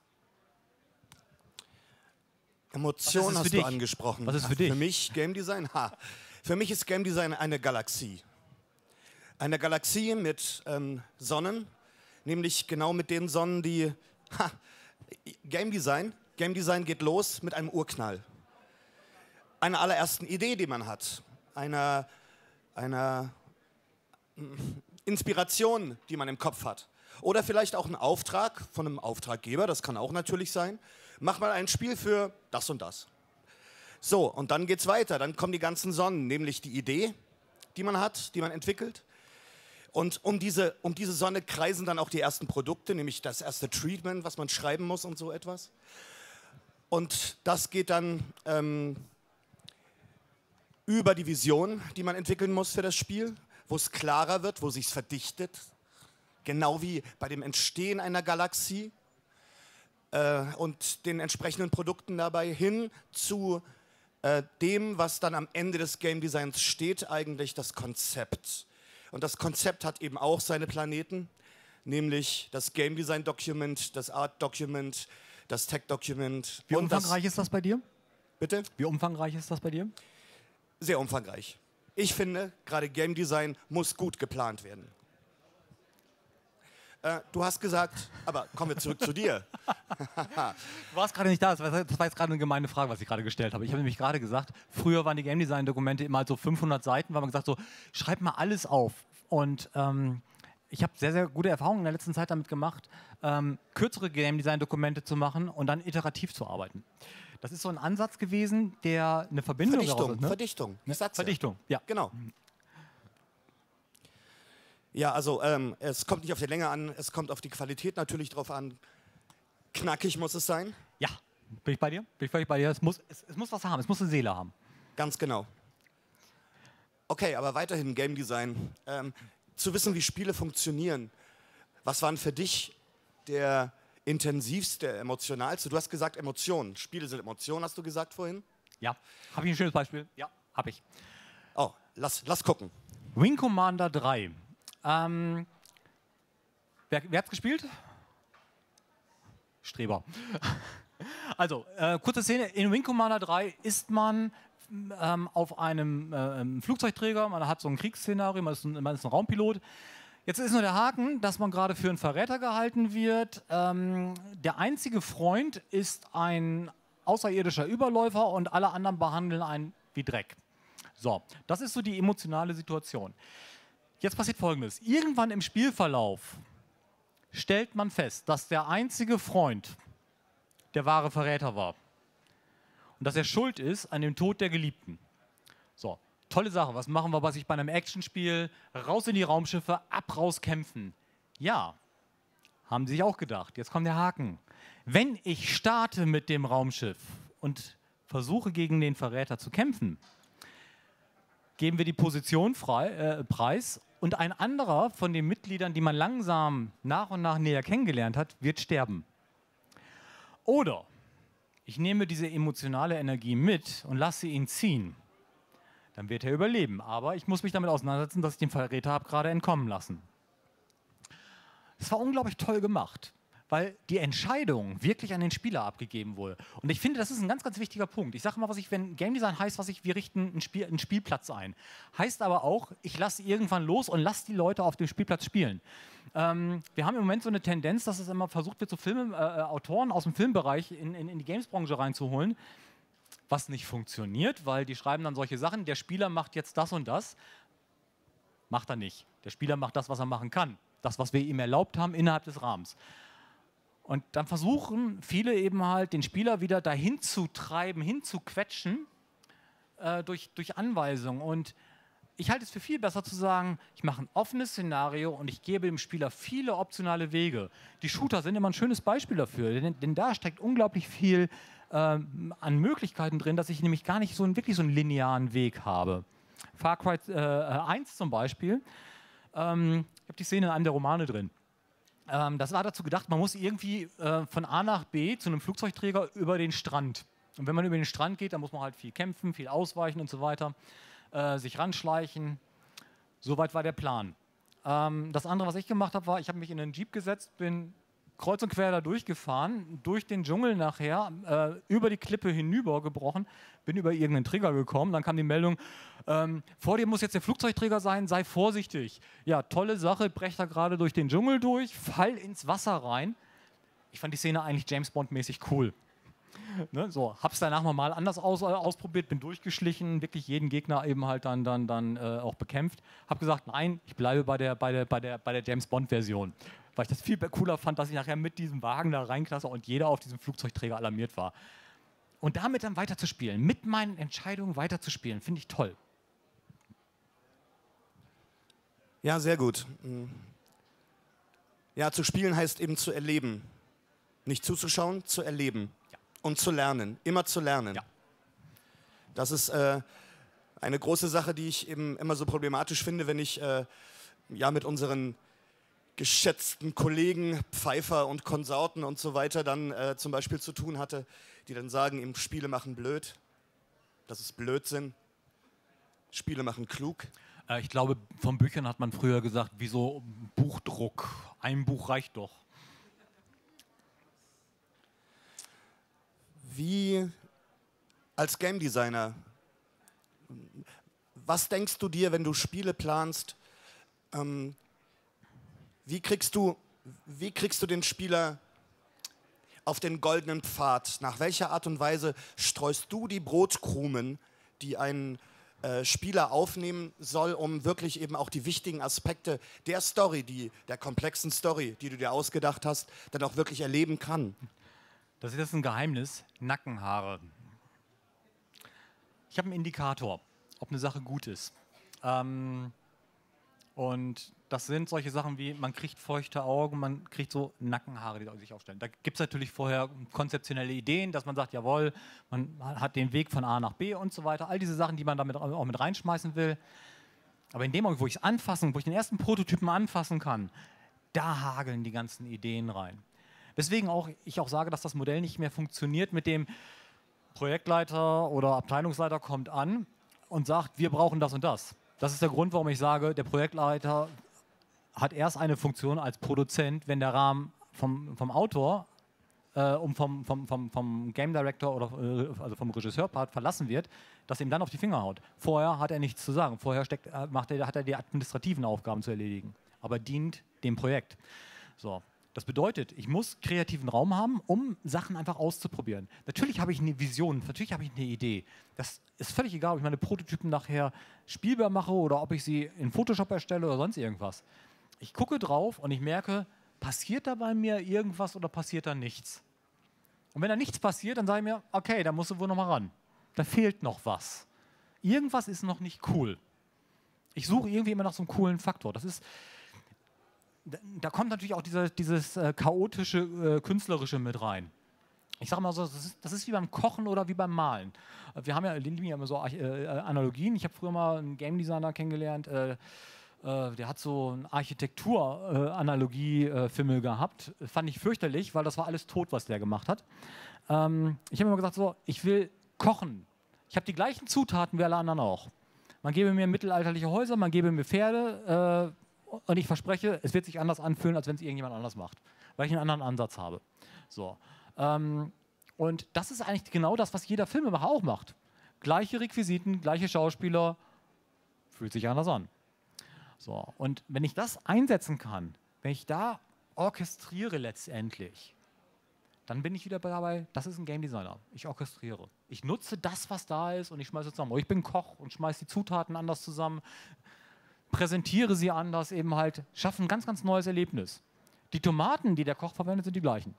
Emotionen hast du angesprochen. Was ist für dich? Für mich Game Design? Ha. Für mich ist Game Design eine Galaxie. Eine Galaxie mit ähm, Sonnen, nämlich genau mit den Sonnen, die... Ha, Game Design, Game Design geht los mit einem Urknall. Einer allerersten Idee, die man hat, einer, einer Inspiration, die man im Kopf hat. Oder vielleicht auch ein Auftrag von einem Auftraggeber, das kann auch natürlich sein. Mach mal ein Spiel für das und das. So, und dann geht's weiter, dann kommen die ganzen Sonnen, nämlich die Idee, die man hat, die man entwickelt. Und um diese, um diese Sonne kreisen dann auch die ersten Produkte, nämlich das erste Treatment, was man schreiben muss und so etwas. Und das geht dann... Ähm, über die Vision, die man entwickeln muss für das Spiel, wo es klarer wird, wo sich verdichtet, genau wie bei dem Entstehen einer Galaxie äh, und den entsprechenden Produkten dabei hin zu äh, dem, was dann am Ende des Game Designs steht, eigentlich das Konzept. Und das Konzept hat eben auch seine Planeten, nämlich das Game Design Document, das Art Document, das Tech Document. Wie umfangreich ist das bei dir? Bitte? Wie umfangreich ist das bei dir? Sehr umfangreich. Ich finde, gerade Game Design muss gut geplant werden. Äh, du hast gesagt, aber kommen wir zurück zu dir. Du warst gerade nicht da, das war, das war jetzt gerade eine gemeine Frage, was ich gerade gestellt habe. Ich habe nämlich gerade gesagt, früher waren die Game Design Dokumente immer halt so fünfhundert Seiten, weil man gesagt so, schreib mal alles auf. Und ähm, ich habe sehr, sehr gute Erfahrungen in der letzten Zeit damit gemacht, ähm, kürzere Game Design Dokumente zu machen und dann iterativ zu arbeiten. Das ist so ein Ansatz gewesen, der eine Verbindung Verdichtung, daraus ist, ne? Verdichtung. Ich sag's Verdichtung, ja. ja. Genau. Ja, also ähm, es kommt nicht auf die Länge an, es kommt auf die Qualität natürlich drauf an. Knackig muss es sein. Ja, bin ich bei dir? Bin ich völlig bei dir. Es muss, es, es muss was haben, es muss eine Seele haben. Ganz genau. Okay, aber weiterhin Game Design. Ähm, zu wissen, wie Spiele funktionieren. Was waren für dich der intensivste, emotionalste? Du hast gesagt Emotionen. Spiele sind Emotionen, hast du gesagt vorhin? Ja. Habe ich ein schönes Beispiel? Ja, habe ich. Oh, lass, lass gucken. Wing Commander drei. Ähm, wer, wer hat es gespielt? Streber. Also, äh, kurze Szene. In Wing Commander drei ist man ähm, auf einem äh, Flugzeugträger. Man hat so ein Kriegsszenario, man ist ein, man ist ein Raumpilot. Jetzt ist nur der Haken, dass man gerade für einen Verräter gehalten wird. Ähm, der einzige Freund ist ein außerirdischer Überläufer und alle anderen behandeln einen wie Dreck. So, das ist so die emotionale Situation. Jetzt passiert Folgendes. Irgendwann im Spielverlauf stellt man fest, dass der einzige Freund der wahre Verräter war. Und dass er schuld ist an dem Tod der Geliebten. So. Tolle Sache, was machen wir was ich bei einem Actionspiel? Raus in die Raumschiffe, ab, raus kämpfen. Ja, haben sie sich auch gedacht. Jetzt kommt der Haken. Wenn ich starte mit dem Raumschiff und versuche gegen den Verräter zu kämpfen, geben wir die Position frei, äh, preis und ein anderer von den Mitgliedern, die man langsam nach und nach näher kennengelernt hat, wird sterben. Oder ich nehme diese emotionale Energie mit und lasse ihn ziehen. Dann wird er überleben. Aber ich muss mich damit auseinandersetzen, dass ich den Verräter habe gerade entkommen lassen. Es war unglaublich toll gemacht, weil die Entscheidung wirklich an den Spieler abgegeben wurde. Und ich finde, das ist ein ganz, ganz wichtiger Punkt. Ich sage mal, was ich, wenn Game Design heißt, was ich, wir richten einen, Spiel, einen Spielplatz ein. Heißt aber auch, ich lasse irgendwann los und lasse die Leute auf dem Spielplatz spielen. Ähm, wir haben im Moment so eine Tendenz, dass es immer versucht wird, so Filme, äh, Autoren aus dem Filmbereich in, in, in die Gamesbranche reinzuholen. Was nicht funktioniert, weil die schreiben dann solche Sachen, der Spieler macht jetzt das und das. Macht er nicht. Der Spieler macht das, was er machen kann. Das, was wir ihm erlaubt haben, innerhalb des Rahmens. Und dann versuchen viele eben halt, den Spieler wieder dahin zu treiben, hinzuquetschen äh, durch, durch Anweisungen. Und ich halte es für viel besser zu sagen, ich mache ein offenes Szenario und ich gebe dem Spieler viele optionale Wege. Die Shooter sind immer ein schönes Beispiel dafür, denn, denn da steckt unglaublich viel ähm, an Möglichkeiten drin, dass ich nämlich gar nicht so einen, wirklich so einen linearen Weg habe. Far Cry äh, eins zum Beispiel, ähm, ich habe die Szene in einem der Romane drin. Ähm, das war dazu gedacht, man muss irgendwie äh, von A nach B zu einem Flugzeugträger über den Strand. Und wenn man über den Strand geht, dann muss man halt viel kämpfen, viel ausweichen und so weiter. Äh, sich ranschleichen. Soweit war der Plan. Ähm, das andere, was ich gemacht habe, war, ich habe mich in einen Jeep gesetzt, bin kreuz und quer da durchgefahren, durch den Dschungel nachher, äh, über die Klippe hinübergebrochen, bin über irgendeinen Trigger gekommen, dann kam die Meldung, ähm, vor dir muss jetzt der Flugzeugträger sein, sei vorsichtig. Ja, tolle Sache, brech da gerade durch den Dschungel durch, fall ins Wasser rein. Ich fand die Szene eigentlich James Bond-mäßig cool. Ne, so, hab's danach mal anders aus, äh, ausprobiert, bin durchgeschlichen, wirklich jeden Gegner eben halt dann, dann, dann äh, auch bekämpft. Hab gesagt, nein, ich bleibe bei der, bei der, bei der, bei der James Bond-Version. Weil ich das viel cooler fand, dass ich nachher mit diesem Wagen da reinklasse und jeder auf diesem Flugzeugträger alarmiert war. Und damit dann weiterzuspielen, mit meinen Entscheidungen weiterzuspielen, finde ich toll. Ja, sehr gut. Ja, zu spielen heißt eben zu erleben. Nicht zuzuschauen, zu erleben. Ja. Und zu lernen, immer zu lernen. Ja. Das ist äh, eine große Sache, die ich eben immer so problematisch finde, wenn ich äh, ja, mit unseren geschätzten Kollegen, Pfeiffer und Konsorten und so weiter dann äh, zum Beispiel zu tun hatte, die dann sagen, eben Spiele machen blöd. Das ist Blödsinn. Spiele machen klug. Äh, ich glaube, von Büchern hat man früher gesagt, wieso Buchdruck? Ein Buch reicht doch. Wie als Game Designer, was denkst du dir, wenn du Spiele planst, ähm, wie kriegst du, wie kriegst du den Spieler auf den goldenen Pfad? Nach welcher Art und Weise streust du die Brotkrumen, die ein äh, Spieler aufnehmen soll, um wirklich eben auch die wichtigen Aspekte der Story, die, der komplexen Story, die du dir ausgedacht hast, dann auch wirklich erleben kann? Das ist jetzt ein Geheimnis. Nackenhaare. Ich habe einen Indikator, ob eine Sache gut ist. Ähm, und das sind solche Sachen wie, man kriegt feuchte Augen, man kriegt so Nackenhaare, die sich aufstellen. Da gibt es natürlich vorher konzeptionelle Ideen, dass man sagt, jawohl, man hat den Weg von A nach B und so weiter. All diese Sachen, die man damit auch mit reinschmeißen will. Aber in dem Moment, wo ich es anfassen, wo ich den ersten Prototypen anfassen kann, da hageln die ganzen Ideen rein. Weswegen auch ich auch sage, dass das Modell nicht mehr funktioniert mit dem Projektleiter oder Abteilungsleiter kommt an und sagt, wir brauchen das und das. Das ist der Grund, warum ich sage, der Projektleiter hat erst eine Funktion als Produzent, wenn der Rahmen vom, vom Autor äh, und vom, vom, vom, vom Game Director oder äh, also vom Regisseurpart verlassen wird, dass er ihm dann auf die Finger haut. Vorher hat er nichts zu sagen. Vorher steckt, äh, macht er, hat er die administrativen Aufgaben zu erledigen, aber dient dem Projekt. So. Das bedeutet, ich muss kreativen Raum haben, um Sachen einfach auszuprobieren. Natürlich habe ich eine Vision, natürlich habe ich eine Idee. Das ist völlig egal, ob ich meine Prototypen nachher spielbar mache oder ob ich sie in Photoshop erstelle oder sonst irgendwas. Ich gucke drauf und ich merke, passiert da bei mir irgendwas oder passiert da nichts? Und wenn da nichts passiert, dann sage ich mir, okay, da musst du wohl noch mal ran. Da fehlt noch was. Irgendwas ist noch nicht cool. Ich suche irgendwie immer nach so einem coolen Faktor. Das ist... Da kommt natürlich auch dieser, dieses äh, chaotische, äh, künstlerische mit rein. Ich sage mal so, das ist, das ist wie beim Kochen oder wie beim Malen. Wir haben ja, lieben ja immer so äh, Analogien. Ich habe früher mal einen Game Designer kennengelernt, äh, äh, der hat so einen Architektur-Analogie-Fimmel gehabt. Fand ich fürchterlich, weil das war alles tot, was der gemacht hat. Ähm, ich habe immer gesagt, so, ich will kochen. Ich habe die gleichen Zutaten wie alle anderen auch. Man gebe mir mittelalterliche Häuser, man gebe mir Pferde, äh, und ich verspreche, es wird sich anders anfühlen, als wenn es irgendjemand anders macht, weil ich einen anderen Ansatz habe. So. Ähm, und das ist eigentlich genau das, was jeder Filmemacher auch macht. Gleiche Requisiten, gleiche Schauspieler, fühlt sich anders an. So. Und wenn ich das einsetzen kann, wenn ich da orchestriere letztendlich, dann bin ich wieder dabei, das ist ein Game Designer. Ich orchestriere. Ich nutze das, was da ist und ich schmeiße es zusammen. Oder ich bin Koch und schmeiße die Zutaten anders zusammen. präsentiere sie anders, eben halt, schaffen ein ganz, ganz neues Erlebnis. Die Tomaten, die der Koch verwendet, sind die gleichen.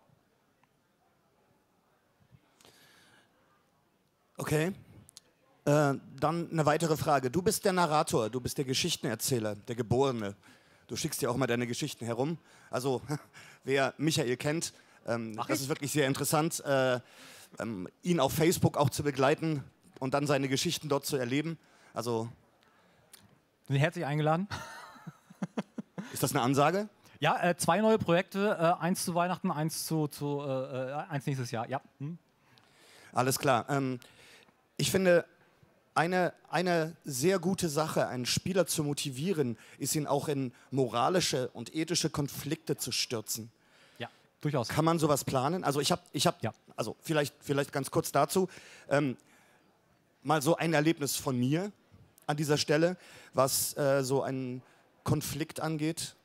Okay. Äh, dann eine weitere Frage. Du bist der Narrator, du bist der Geschichtenerzähler, der Geborene. Du schickst ja auch mal deine Geschichten herum. Also, wer Michael kennt, ähm, das ist wirklich sehr interessant, äh, ähm, ihn auf Facebook auch zu begleiten und dann seine Geschichten dort zu erleben. Also, sind herzlich eingeladen. Ist das eine Ansage? Ja, äh, zwei neue Projekte, äh, eins zu Weihnachten, eins zu, zu äh, eins nächstes Jahr. Ja. Hm. Alles klar. Ähm, ich finde, eine, eine sehr gute Sache, einen Spieler zu motivieren, ist ihn auch in moralische und ethische Konflikte zu stürzen. Ja, durchaus. Kann man sowas planen? Also ich habe, ich habe, ja. also vielleicht, vielleicht ganz kurz dazu, ähm, mal so ein Erlebnis von mir an dieser Stelle, was äh, so einen Konflikt angeht.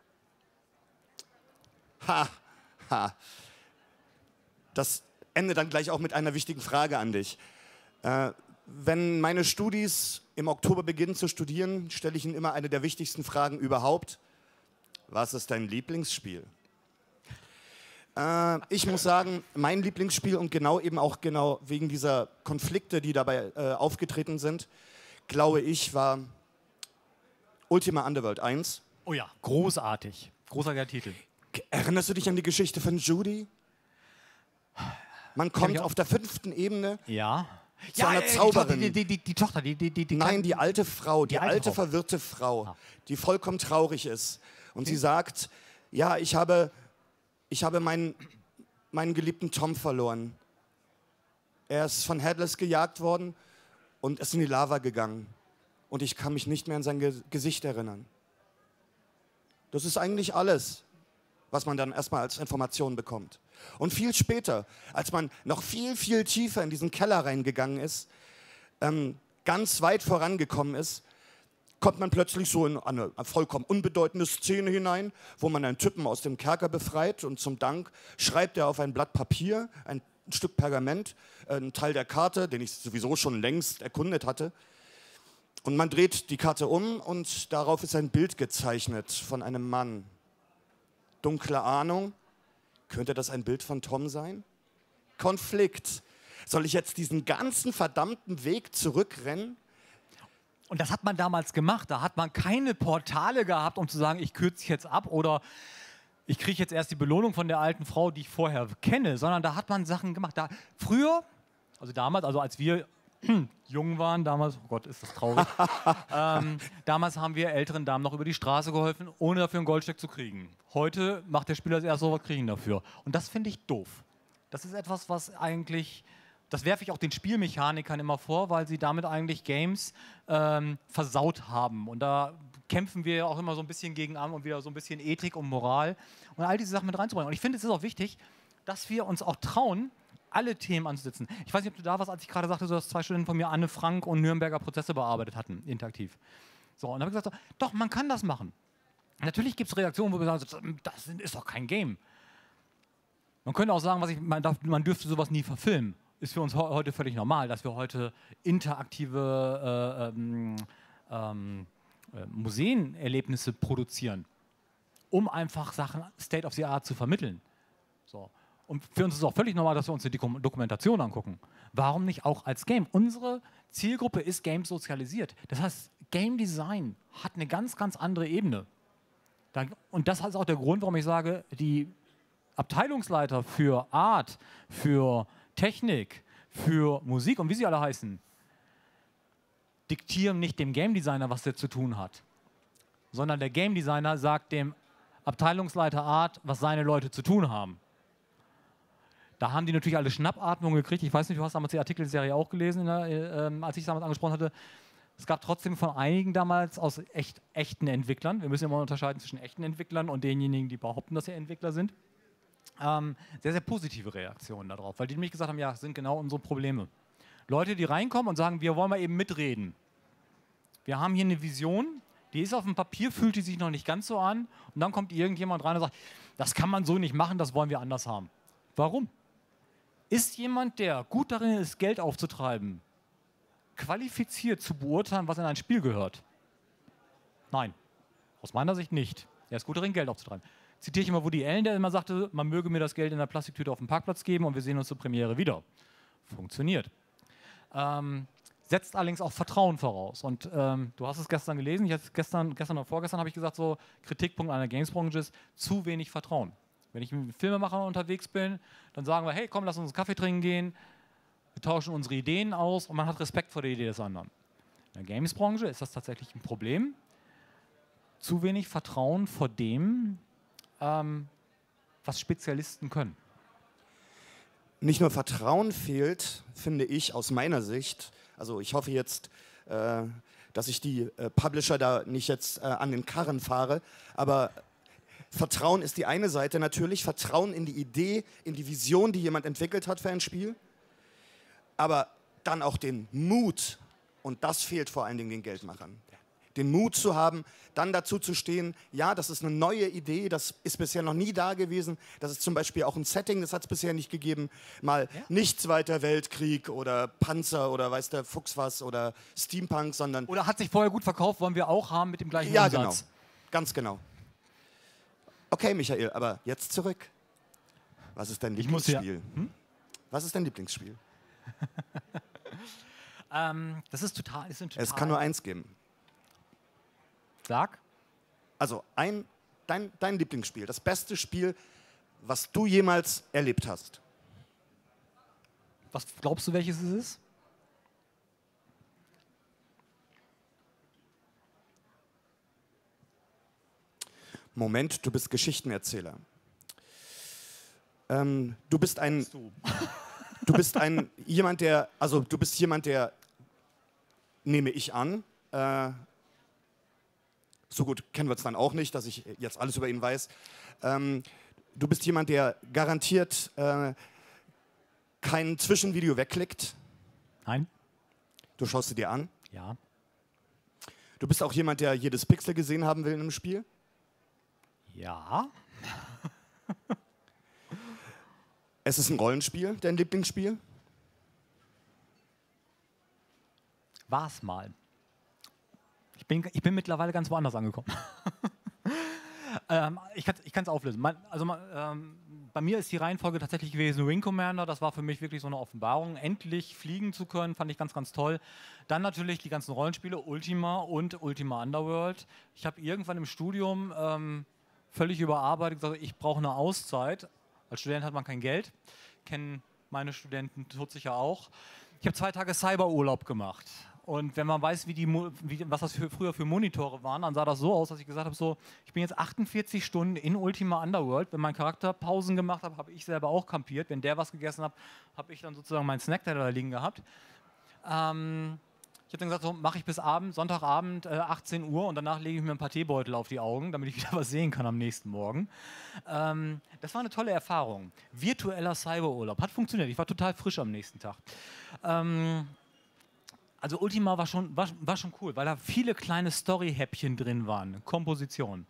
Ha, ha. Das endet dann gleich auch mit einer wichtigen Frage an dich. Äh, wenn meine Studis im Oktober beginnen zu studieren, stelle ich ihnen immer eine der wichtigsten Fragen überhaupt. Was ist dein Lieblingsspiel? Äh, ich muss sagen, mein Lieblingsspiel und genau eben auch genau wegen dieser Konflikte, die dabei äh, aufgetreten sind, glaube ich, war Ultima Underworld eins. Oh ja, großartig. Großartiger Titel. Erinnerst du dich an die Geschichte von Judy? Man kommt auf der fünften Ebene ja. zu ja, einer äh, Zauberin. Die, die, die, die Tochter, die, die, die, die Nein, die alte Frau, die, die alte alte, Frau. verwirrte Frau, Ah. die vollkommen traurig ist. Und Okay. sie sagt, ja, ich habe, ich habe meinen, meinen geliebten Tom verloren. Er ist von Headless gejagt worden und ist in die Lava gegangen. Und ich kann mich nicht mehr an sein Ge Gesicht erinnern. Das ist eigentlich alles, was man dann erstmal als Information bekommt. Und viel später, als man noch viel, viel tiefer in diesen Keller reingegangen ist, ähm, ganz weit vorangekommen ist, kommt man plötzlich so in eine vollkommen unbedeutende Szene hinein, wo man einen Typen aus dem Kerker befreit und zum Dank schreibt er auf ein Blatt Papier, ein Stück Pergament, einen Teil der Karte, den ich sowieso schon längst erkundet hatte. Und man dreht die Karte um und darauf ist ein Bild gezeichnet von einem Mann. Dunkle Ahnung, könnte das ein Bild von Tom sein? Konflikt. Soll ich jetzt diesen ganzen verdammten Weg zurückrennen? Und das hat man damals gemacht. Da hat man keine Portale gehabt, um zu sagen, ich kürze jetzt ab oder ich kriege jetzt erst die Belohnung von der alten Frau, die ich vorher kenne, sondern da hat man Sachen gemacht. Da, früher, also damals, also als wir jung waren, damals, oh Gott, ist das traurig, ähm, damals haben wir älteren Damen noch über die Straße geholfen, ohne dafür einen Goldstück zu kriegen. Heute macht der Spieler das erst so, was kriegen dafür. Und das finde ich doof. Das ist etwas, was eigentlich, das werfe ich auch den Spielmechanikern immer vor, weil sie damit eigentlich Games ähm, versaut haben. Und da kämpfen wir ja auch immer so ein bisschen gegen an und wieder so ein bisschen Ethik und Moral und all diese Sachen mit reinzubringen. Und ich finde, es ist auch wichtig, dass wir uns auch trauen, alle Themen anzusetzen. Ich weiß nicht, ob du da warst, als ich gerade sagte, so, dass zwei Studenten von mir Anne Frank und Nürnberger Prozesse bearbeitet hatten, interaktiv. So, und dann habe ich gesagt, so, doch, man kann das machen. Natürlich gibt es Reaktionen, wo wir sagen, das ist doch kein Game. Man könnte auch sagen, was ich, man, darf, man dürfte sowas nie verfilmen. Ist für uns he heute völlig normal, dass wir heute interaktive äh, ähm, ähm, äh, Museenerlebnisse produzieren, um einfach Sachen State of the Art zu vermitteln. So. Und für uns ist es auch völlig normal, dass wir uns die Dokumentation angucken. Warum nicht auch als Game? Unsere Zielgruppe ist Game sozialisiert. Das heißt, Game Design hat eine ganz, ganz andere Ebene. Und das ist auch der Grund, warum ich sage, die Abteilungsleiter für Art, für Technik, für Musik und wie sie alle heißen, diktieren nicht dem Game Designer, was der zu tun hat, sondern der Game Designer sagt dem Abteilungsleiter Art, was seine Leute zu tun haben. Da haben die natürlich alle Schnappatmung gekriegt. Ich weiß nicht, du hast damals die Artikelserie auch gelesen, äh, äh, als ich es damals angesprochen hatte. Es gab trotzdem von einigen damals aus echt, echten Entwicklern, wir müssen immer unterscheiden zwischen echten Entwicklern und denjenigen, die behaupten, dass sie Entwickler sind, ähm, sehr, sehr positive Reaktionen darauf, weil die nämlich gesagt haben, ja, das sind genau unsere Probleme. Leute, die reinkommen und sagen, wir wollen mal eben mitreden. Wir haben hier eine Vision, die ist auf dem Papier, fühlt die sich noch nicht ganz so an und dann kommt irgendjemand rein und sagt, das kann man so nicht machen, das wollen wir anders haben. Warum? Ist jemand, der gut darin ist, Geld aufzutreiben, qualifiziert zu beurteilen, was in ein Spiel gehört? Nein, aus meiner Sicht nicht. Er ist gut darin, Geld aufzutreiben. Zitiere ich immer Woody Allen, der immer sagte, man möge mir das Geld in der Plastiktüte auf dem Parkplatz geben und wir sehen uns zur Premiere wieder. Funktioniert. Ähm, setzt allerdings auch Vertrauen voraus. Und ähm, du hast es gestern gelesen, ich hatte gestern, gestern oder vorgestern habe ich gesagt, so Kritikpunkt einer Gamesbranche ist zu wenig Vertrauen. Wenn ich mit Filmemachern unterwegs bin, dann sagen wir, hey, komm, lass uns einen Kaffee trinken gehen, wir tauschen unsere Ideen aus und man hat Respekt vor der Idee des anderen. In der Gamesbranche ist das tatsächlich ein Problem. Zu wenig Vertrauen vor dem, ähm, was Spezialisten können. Nicht nur Vertrauen fehlt, finde ich aus meiner Sicht, also ich hoffe jetzt, äh, dass ich die äh, Publisher da nicht jetzt äh, an den Karren fahre, aber Vertrauen ist die eine Seite natürlich, Vertrauen in die Idee, in die Vision, die jemand entwickelt hat für ein Spiel, aber dann auch den Mut, und das fehlt vor allen Dingen den Geldmachern. Den Mut zu haben, dann dazu zu stehen, ja, das ist eine neue Idee, das ist bisher noch nie da gewesen, das ist zum Beispiel auch ein Setting, das hat es bisher nicht gegeben, mal ja. nicht Zweiter Weltkrieg oder Panzer oder weiß der Fuchs was oder Steampunk, sondern... Oder hat sich vorher gut verkauft, wollen wir auch haben mit dem gleichen ja, Umsatz. Ja, genau, ganz genau. Okay, Michael, aber jetzt zurück. Was ist dein Lieblingsspiel? Ja. Hm? Was ist dein Lieblingsspiel? ähm, das ist total, ist total... Es kann nur eins geben. Sag. Also ein, dein, dein Lieblingsspiel, das beste Spiel, was du jemals erlebt hast. Was glaubst du, welches es ist? Moment, du bist Geschichtenerzähler. Ähm, du bist ein, du. du bist ein jemand, der, also du bist jemand, der, nehme ich an, äh, so gut kennen wir es dann auch nicht, dass ich jetzt alles über ihn weiß. Ähm, du bist jemand, der garantiert äh, kein Zwischenvideo wegklickt. Nein. Du schaust sie dir an. Ja. Du bist auch jemand, der jedes Pixel gesehen haben will in einem Spiel. Ja. Es ist ein Rollenspiel, dein Lieblingsspiel? War es mal. Ich bin, ich bin mittlerweile ganz woanders angekommen. ähm, ich kann es auflösen. Man, also man, ähm, bei mir ist die Reihenfolge tatsächlich gewesen Wing Commander. Das war für mich wirklich so eine Offenbarung. Endlich fliegen zu können, fand ich ganz, ganz toll. Dann natürlich die ganzen Rollenspiele, Ultima und Ultima Underworld. Ich habe irgendwann im Studium ähm, völlig überarbeitet gesagt, ich brauche eine Auszeit. Als Student hat man kein Geld. Kennen meine Studenten tut sich ja auch. Ich habe zwei Tage Cyberurlaub gemacht. Und wenn man weiß, wie die, wie, was das für, früher für Monitore waren, dann sah das so aus, dass ich gesagt habe, so, ich bin jetzt achtundvierzig Stunden in Ultima Underworld. Wenn mein Charakter Pausen gemacht hat, habe ich selber auch kampiert. Wenn der was gegessen hat, habe ich dann sozusagen meinen Snack da liegen gehabt. Ähm, ich habe dann gesagt, so mache ich bis Abend, Sonntagabend, äh, achtzehn Uhr und danach lege ich mir ein paar Teebeutel auf die Augen, damit ich wieder was sehen kann am nächsten Morgen. Ähm, das war eine tolle Erfahrung. Virtueller Cyberurlaub. Hat funktioniert. Ich war total frisch am nächsten Tag. Ähm, Also Ultima war schon, war, war schon cool, weil da viele kleine Story-Häppchen drin waren, Komposition.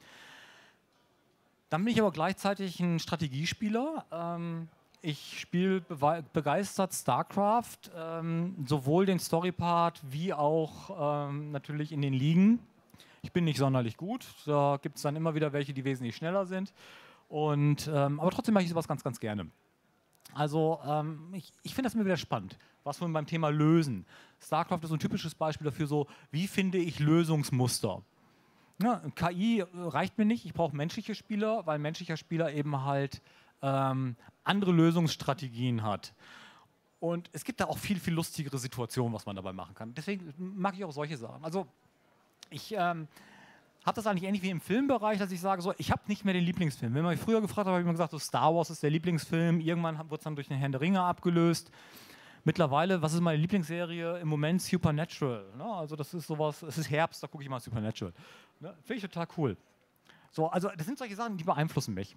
Dann bin ich aber gleichzeitig ein Strategiespieler. Ähm, ich spiele begeistert StarCraft, ähm, sowohl den Story-Part wie auch ähm, natürlich in den Ligen. Ich bin nicht sonderlich gut, da gibt es dann immer wieder welche, die wesentlich schneller sind. Und, ähm, aber trotzdem mache ich sowas ganz, ganz gerne. Also ähm, ich, ich finde das immer wieder spannend, was wir beim Thema Lösen. StarCraft ist so ein typisches Beispiel dafür, so wie finde ich Lösungsmuster. Ja, K I reicht mir nicht, ich brauche menschliche Spieler, weil ein menschlicher Spieler eben halt ähm, andere Lösungsstrategien hat. Und es gibt da auch viel, viel lustigere Situationen, was man dabei machen kann. Deswegen mag ich auch solche Sachen. Also ich ähm, habe das eigentlich ähnlich wie im Filmbereich, dass ich sage, so, ich habe nicht mehr den Lieblingsfilm. Wenn man mich früher gefragt hat, habe ich immer gesagt, so Star Wars ist der Lieblingsfilm. Irgendwann wurde es dann durch den Herrn der Ringe abgelöst. Mittlerweile, was ist meine Lieblingsserie? Im Moment Supernatural. Ne? Also das ist sowas, es ist Herbst, da gucke ich mal Supernatural. Ne? Finde ich total cool. So, also das sind solche Sachen, die beeinflussen mich.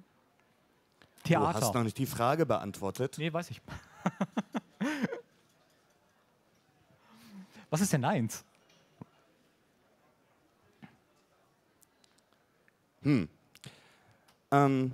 Theater. Du hast noch nicht die Frage beantwortet. Nee, weiß ich. Was ist denn deins? Hm. Ähm.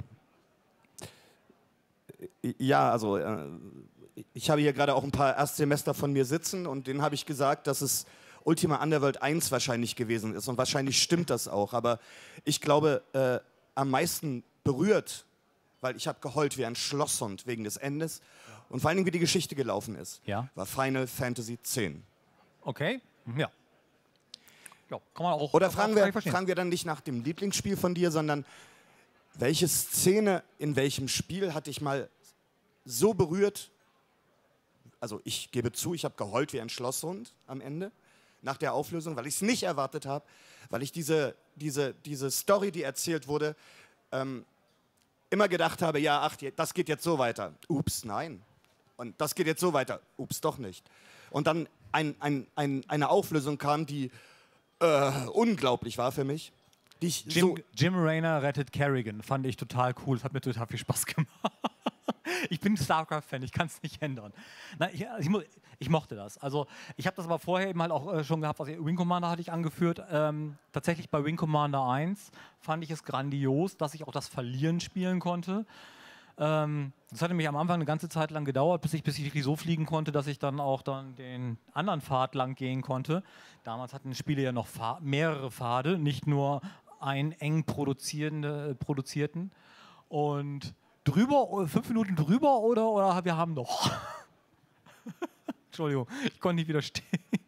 Ja, also äh, ich habe hier gerade auch ein paar Erstsemester von mir sitzen und denen habe ich gesagt, dass es Ultima Underworld eins wahrscheinlich gewesen ist und wahrscheinlich stimmt das auch, aber ich glaube, äh, am meisten berührt, weil ich habe geheult wie ein Schlosshund wegen des Endes und vor allem wie die Geschichte gelaufen ist, Ja. war Final Fantasy X. Okay, ja. Ja, kann man auch. Oder auch fragen auch wir, verstehen. fragen wir dann nicht nach dem Lieblingsspiel von dir, sondern welche Szene in welchem Spiel hat dich mal so berührt? Also ich gebe zu, ich habe geheult wie ein Schlosshund am Ende, nach der Auflösung, weil ich es nicht erwartet habe, weil ich diese, diese, diese Story, die erzählt wurde, ähm, immer gedacht habe, ja, ach, das geht jetzt so weiter. Ups, nein. Und das geht jetzt so weiter. Ups, doch nicht. Und dann ein, ein, ein, eine Auflösung kam, die äh, unglaublich war für mich. Die ich Jim, so Jim Raynor rettet Kerrigan, fand ich total cool. Das hat mir total viel Spaß gemacht. Ich bin StarCraft-Fan, ich kann es nicht ändern. Nein, ich, ich, mo- ich mochte das. Also ich habe das aber vorher eben halt auch äh, schon gehabt, was ich, Wing Commander hatte ich angeführt. Ähm, tatsächlich bei Wing Commander eins fand ich es grandios, dass ich auch das Verlieren spielen konnte. Ähm, das hatte mich am Anfang eine ganze Zeit lang gedauert, bis ich, bis ich wirklich so fliegen konnte, dass ich dann auch dann den anderen Pfad lang gehen konnte. Damals hatten Spiele ja noch Pfa- mehrere Pfade, nicht nur einen eng produzierende, produzierten. Und drüber, fünf Minuten drüber oder, oder wir haben noch. Entschuldigung, ich konnte nicht widerstehen.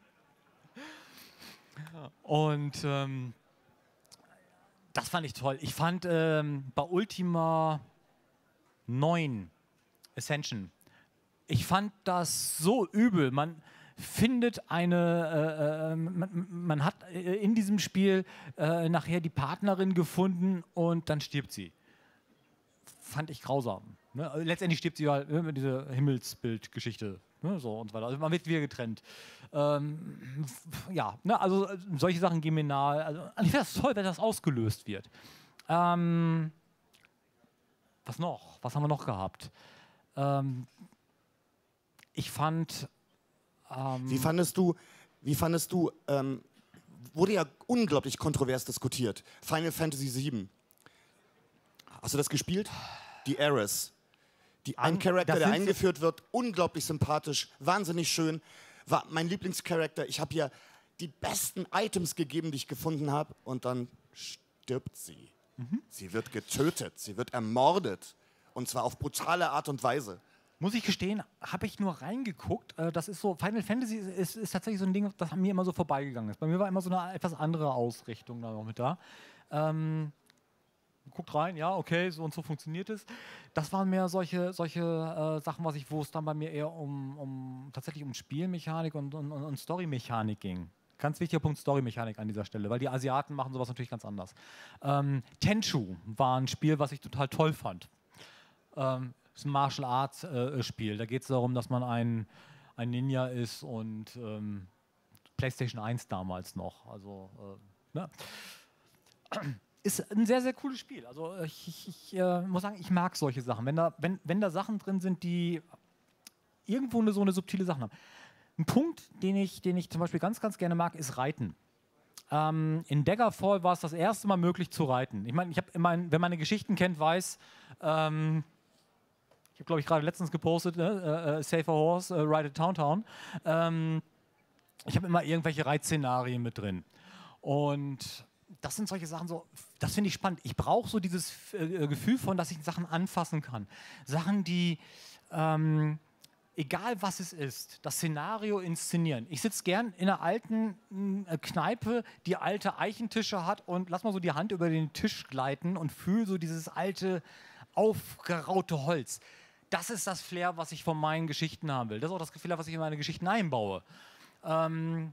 Und ähm, das fand ich toll. Ich fand ähm, bei Ultima neun Ascension, ich fand das so übel. Man findet eine, äh, äh, man, man hat äh, in diesem Spiel äh, nachher die Partnerin gefunden und dann stirbt sie. Fand ich grausam. Ne? Also letztendlich stirbt sie halt, ne, mit dieser Himmelsbildgeschichte, ne, so und so weiter. Also man wird wieder getrennt. Ähm, f- ja, ne, also äh, solche Sachen gehen mir nahe. Also, ich finde das toll, wenn das ausgelöst wird. Ähm, was noch? Was haben wir noch gehabt? Ähm, ich fand. Ähm, Wie fandest du, wie fandest du ähm, wurde ja unglaublich kontrovers diskutiert, Final Fantasy sieben. Hast du das gespielt? Die Ares. Die, ein An- Charakter, das der sind so- eingeführt wird, unglaublich sympathisch, wahnsinnig schön, war mein Lieblingscharakter. Ich habe ihr die besten Items gegeben, die ich gefunden habe und dann stirbt sie. Mhm. Sie wird getötet, sie wird ermordet und zwar auf brutale Art und Weise. Muss ich gestehen, habe ich nur reingeguckt. Äh, Das ist so, Final Fantasy ist, ist, ist tatsächlich so ein Ding, das an mir immer so vorbeigegangen ist. Bei mir war immer so eine etwas andere Ausrichtung da noch mit da. Ähm, guckt rein, ja, okay, so und so funktioniert es. Das waren mehr solche, solche äh, Sachen, was ich, wo es dann bei mir eher um, um tatsächlich um Spielmechanik und, und, und Storymechanik ging. Ganz wichtiger Punkt Storymechanik an dieser Stelle, weil die Asiaten machen sowas natürlich ganz anders. Ähm, Tenchu war ein Spiel, was ich total toll fand. Ähm, ist ein Martial Arts äh, Spiel. Da geht es darum, dass man ein, ein Ninja ist und ähm, PlayStation eins damals noch. Also, äh, ne? Ist ein sehr, sehr cooles Spiel. Also ich, ich, ich äh, muss sagen, ich mag solche Sachen. Wenn da, wenn, wenn da Sachen drin sind, die irgendwo eine, so eine subtile Sache haben. Ein Punkt, den ich, den ich zum Beispiel ganz, ganz gerne mag, ist Reiten. Ähm, in Daggerfall war es das erste Mal möglich zu reiten. Ich meine, ich habe immer, wer meine Geschichten kennt, weiß, ähm, ich habe, glaube ich, gerade letztens gepostet, ne? äh, Save a Horse, äh, Ride at Town Town. Ähm, ich habe immer irgendwelche Reitszenarien mit drin. Und das sind solche Sachen, so, das finde ich spannend. Ich brauche so dieses äh, Gefühl von, dass ich Sachen anfassen kann. Sachen, die, ähm, egal was es ist, das Szenario inszenieren. Ich sitze gern in einer alten äh, Kneipe, die alte Eichentische hat und lass mal so die Hand über den Tisch gleiten und fühle so dieses alte, aufgeraute Holz. Das ist das Flair, was ich von meinen Geschichten haben will. Das ist auch das Flair, was ich in meine Geschichten einbaue. Ähm,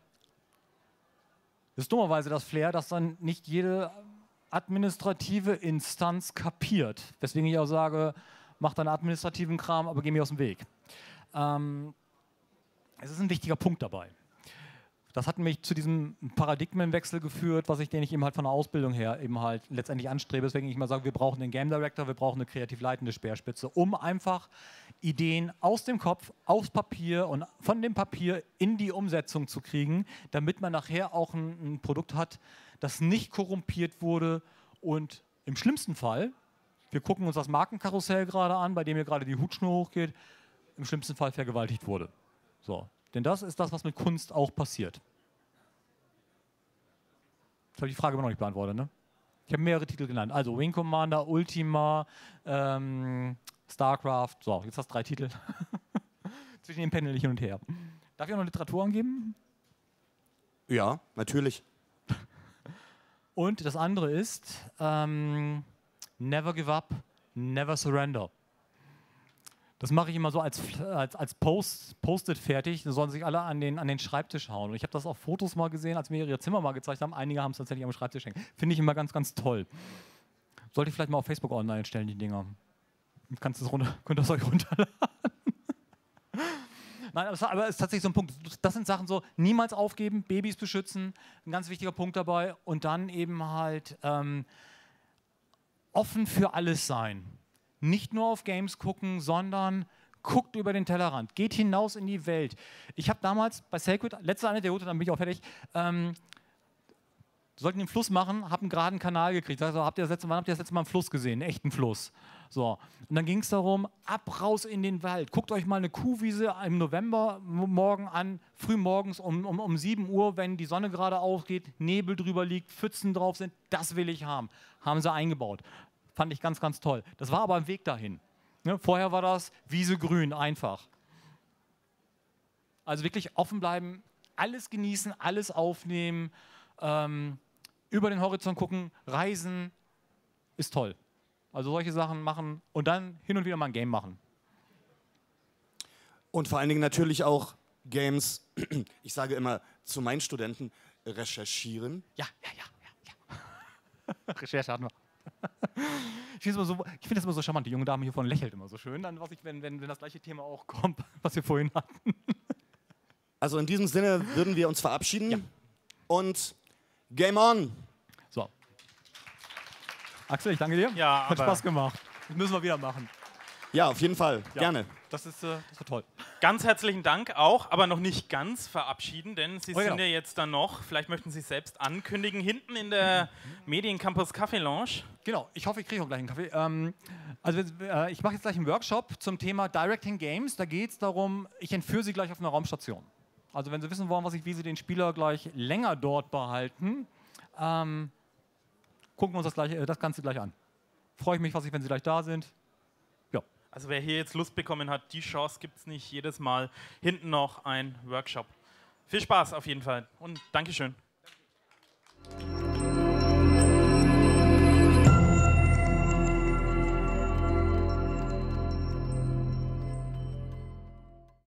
das ist dummerweise das Flair, dass dann nicht jede administrative Instanz kapiert. Weswegen ich auch sage, mach deinen administrativen Kram, aber geh mir aus dem Weg. Ähm, es ist ein wichtiger Punkt dabei. Das hat mich zu diesem Paradigmenwechsel geführt, was ich, den ich eben halt von der Ausbildung her eben halt letztendlich anstrebe. Deswegen ich mal sage, wir brauchen einen Game Director, wir brauchen eine kreativ leitende Speerspitze, um einfach Ideen aus dem Kopf, aufs Papier und von dem Papier in die Umsetzung zu kriegen, damit man nachher auch ein, ein Produkt hat, das nicht korrumpiert wurde und im schlimmsten Fall, wir gucken uns das Markenkarussell gerade an, bei dem hier gerade die Hutschnur hochgeht, im schlimmsten Fall vergewaltigt wurde. So. Denn das ist das, was mit Kunst auch passiert. Jetzt habe ich die Frage immer noch nicht beantwortet, ne? Ich habe mehrere Titel genannt. Also Wing Commander, Ultima, ähm, StarCraft. So, jetzt hast du drei Titel. Zwischen den pendel ich hin und her. Darf ich auch noch Literatur angeben? Ja, natürlich. Und das andere ist ähm, Never Give Up, Never Surrender. Das mache ich immer so als, als, als Post, Post-it fertig. Da sollen sich alle an den, an den Schreibtisch hauen. Und ich habe das auf Fotos mal gesehen, als mir ihre Zimmer mal gezeigt haben. Einige haben es tatsächlich am Schreibtisch hängen. Finde ich immer ganz, ganz toll. Sollte ich vielleicht mal auf Facebook online stellen, die Dinger. Kannst das runter, könnt ihr das euch runterladen. Nein, aber es ist tatsächlich so ein Punkt. Das sind Sachen so, niemals aufgeben, Babys beschützen, ein ganz wichtiger Punkt dabei. Und dann eben halt ähm, offen für alles sein. Nicht nur auf Games gucken, sondern guckt über den Tellerrand, geht hinaus in die Welt. Ich habe damals bei Sacred, letzte Anekdote, dann bin ich auch fertig, ähm, sollten den Fluss machen, habe einen geraden Kanal gekriegt. Also, habt ihr das letzte, wann habt ihr das letzte Mal einen Fluss gesehen, einen echten Fluss? So. Und dann ging es darum, ab raus in den Wald. Guckt euch mal eine Kuhwiese im November morgen an, früh morgens um, um, um sieben Uhr, wenn die Sonne gerade aufgeht, Nebel drüber liegt, Pfützen drauf sind. Das will ich haben. Haben sie eingebaut. Fand ich ganz, ganz toll. Das war aber ein Weg dahin. Ne? Vorher war das Wiese grün, einfach. Also wirklich offen bleiben, alles genießen, alles aufnehmen, ähm, über den Horizont gucken, reisen, ist toll. Also solche Sachen machen und dann hin und wieder mal ein Game machen. Und vor allen Dingen natürlich auch Games, ich sage immer zu meinen Studenten, recherchieren. Ja, ja, ja, ja. ja. Recherche hatten wir. Ich finde so, find das immer so charmant. Die junge Dame hier vorne lächelt immer so schön, dann, was ich, wenn, wenn, wenn das gleiche Thema auch kommt, was wir vorhin hatten. Also in diesem Sinne würden wir uns verabschieden. Ja. Und Game on! So. Axel, ich danke dir. Ja, Hat aber Spaß gemacht. Das müssen wir wieder machen. Ja, auf jeden Fall. Ja. Gerne. Das ist, äh, das war toll. Ganz herzlichen Dank auch, aber noch nicht ganz verabschieden, denn Sie Oh, sind genau. ja jetzt dann noch, vielleicht möchten Sie es selbst ankündigen, hinten in der Mediencampus Café Lounge. Genau, ich hoffe, ich kriege auch gleich einen Kaffee. Ähm, also äh, ich mache jetzt gleich einen Workshop zum Thema Directing Games. Da geht es darum, ich entführe Sie gleich auf eine Raumstation. Also wenn Sie wissen wollen, was ich, wie Sie den Spieler gleich länger dort behalten, ähm, gucken wir uns das, gleich, äh, das Ganze gleich an. Freue ich mich, was ich, wenn Sie gleich da sind. Ja. Also wer hier jetzt Lust bekommen hat, die Chance gibt es nicht jedes Mal. Hinten noch ein Workshop. Viel Spaß auf jeden Fall und Dankeschön. Danke.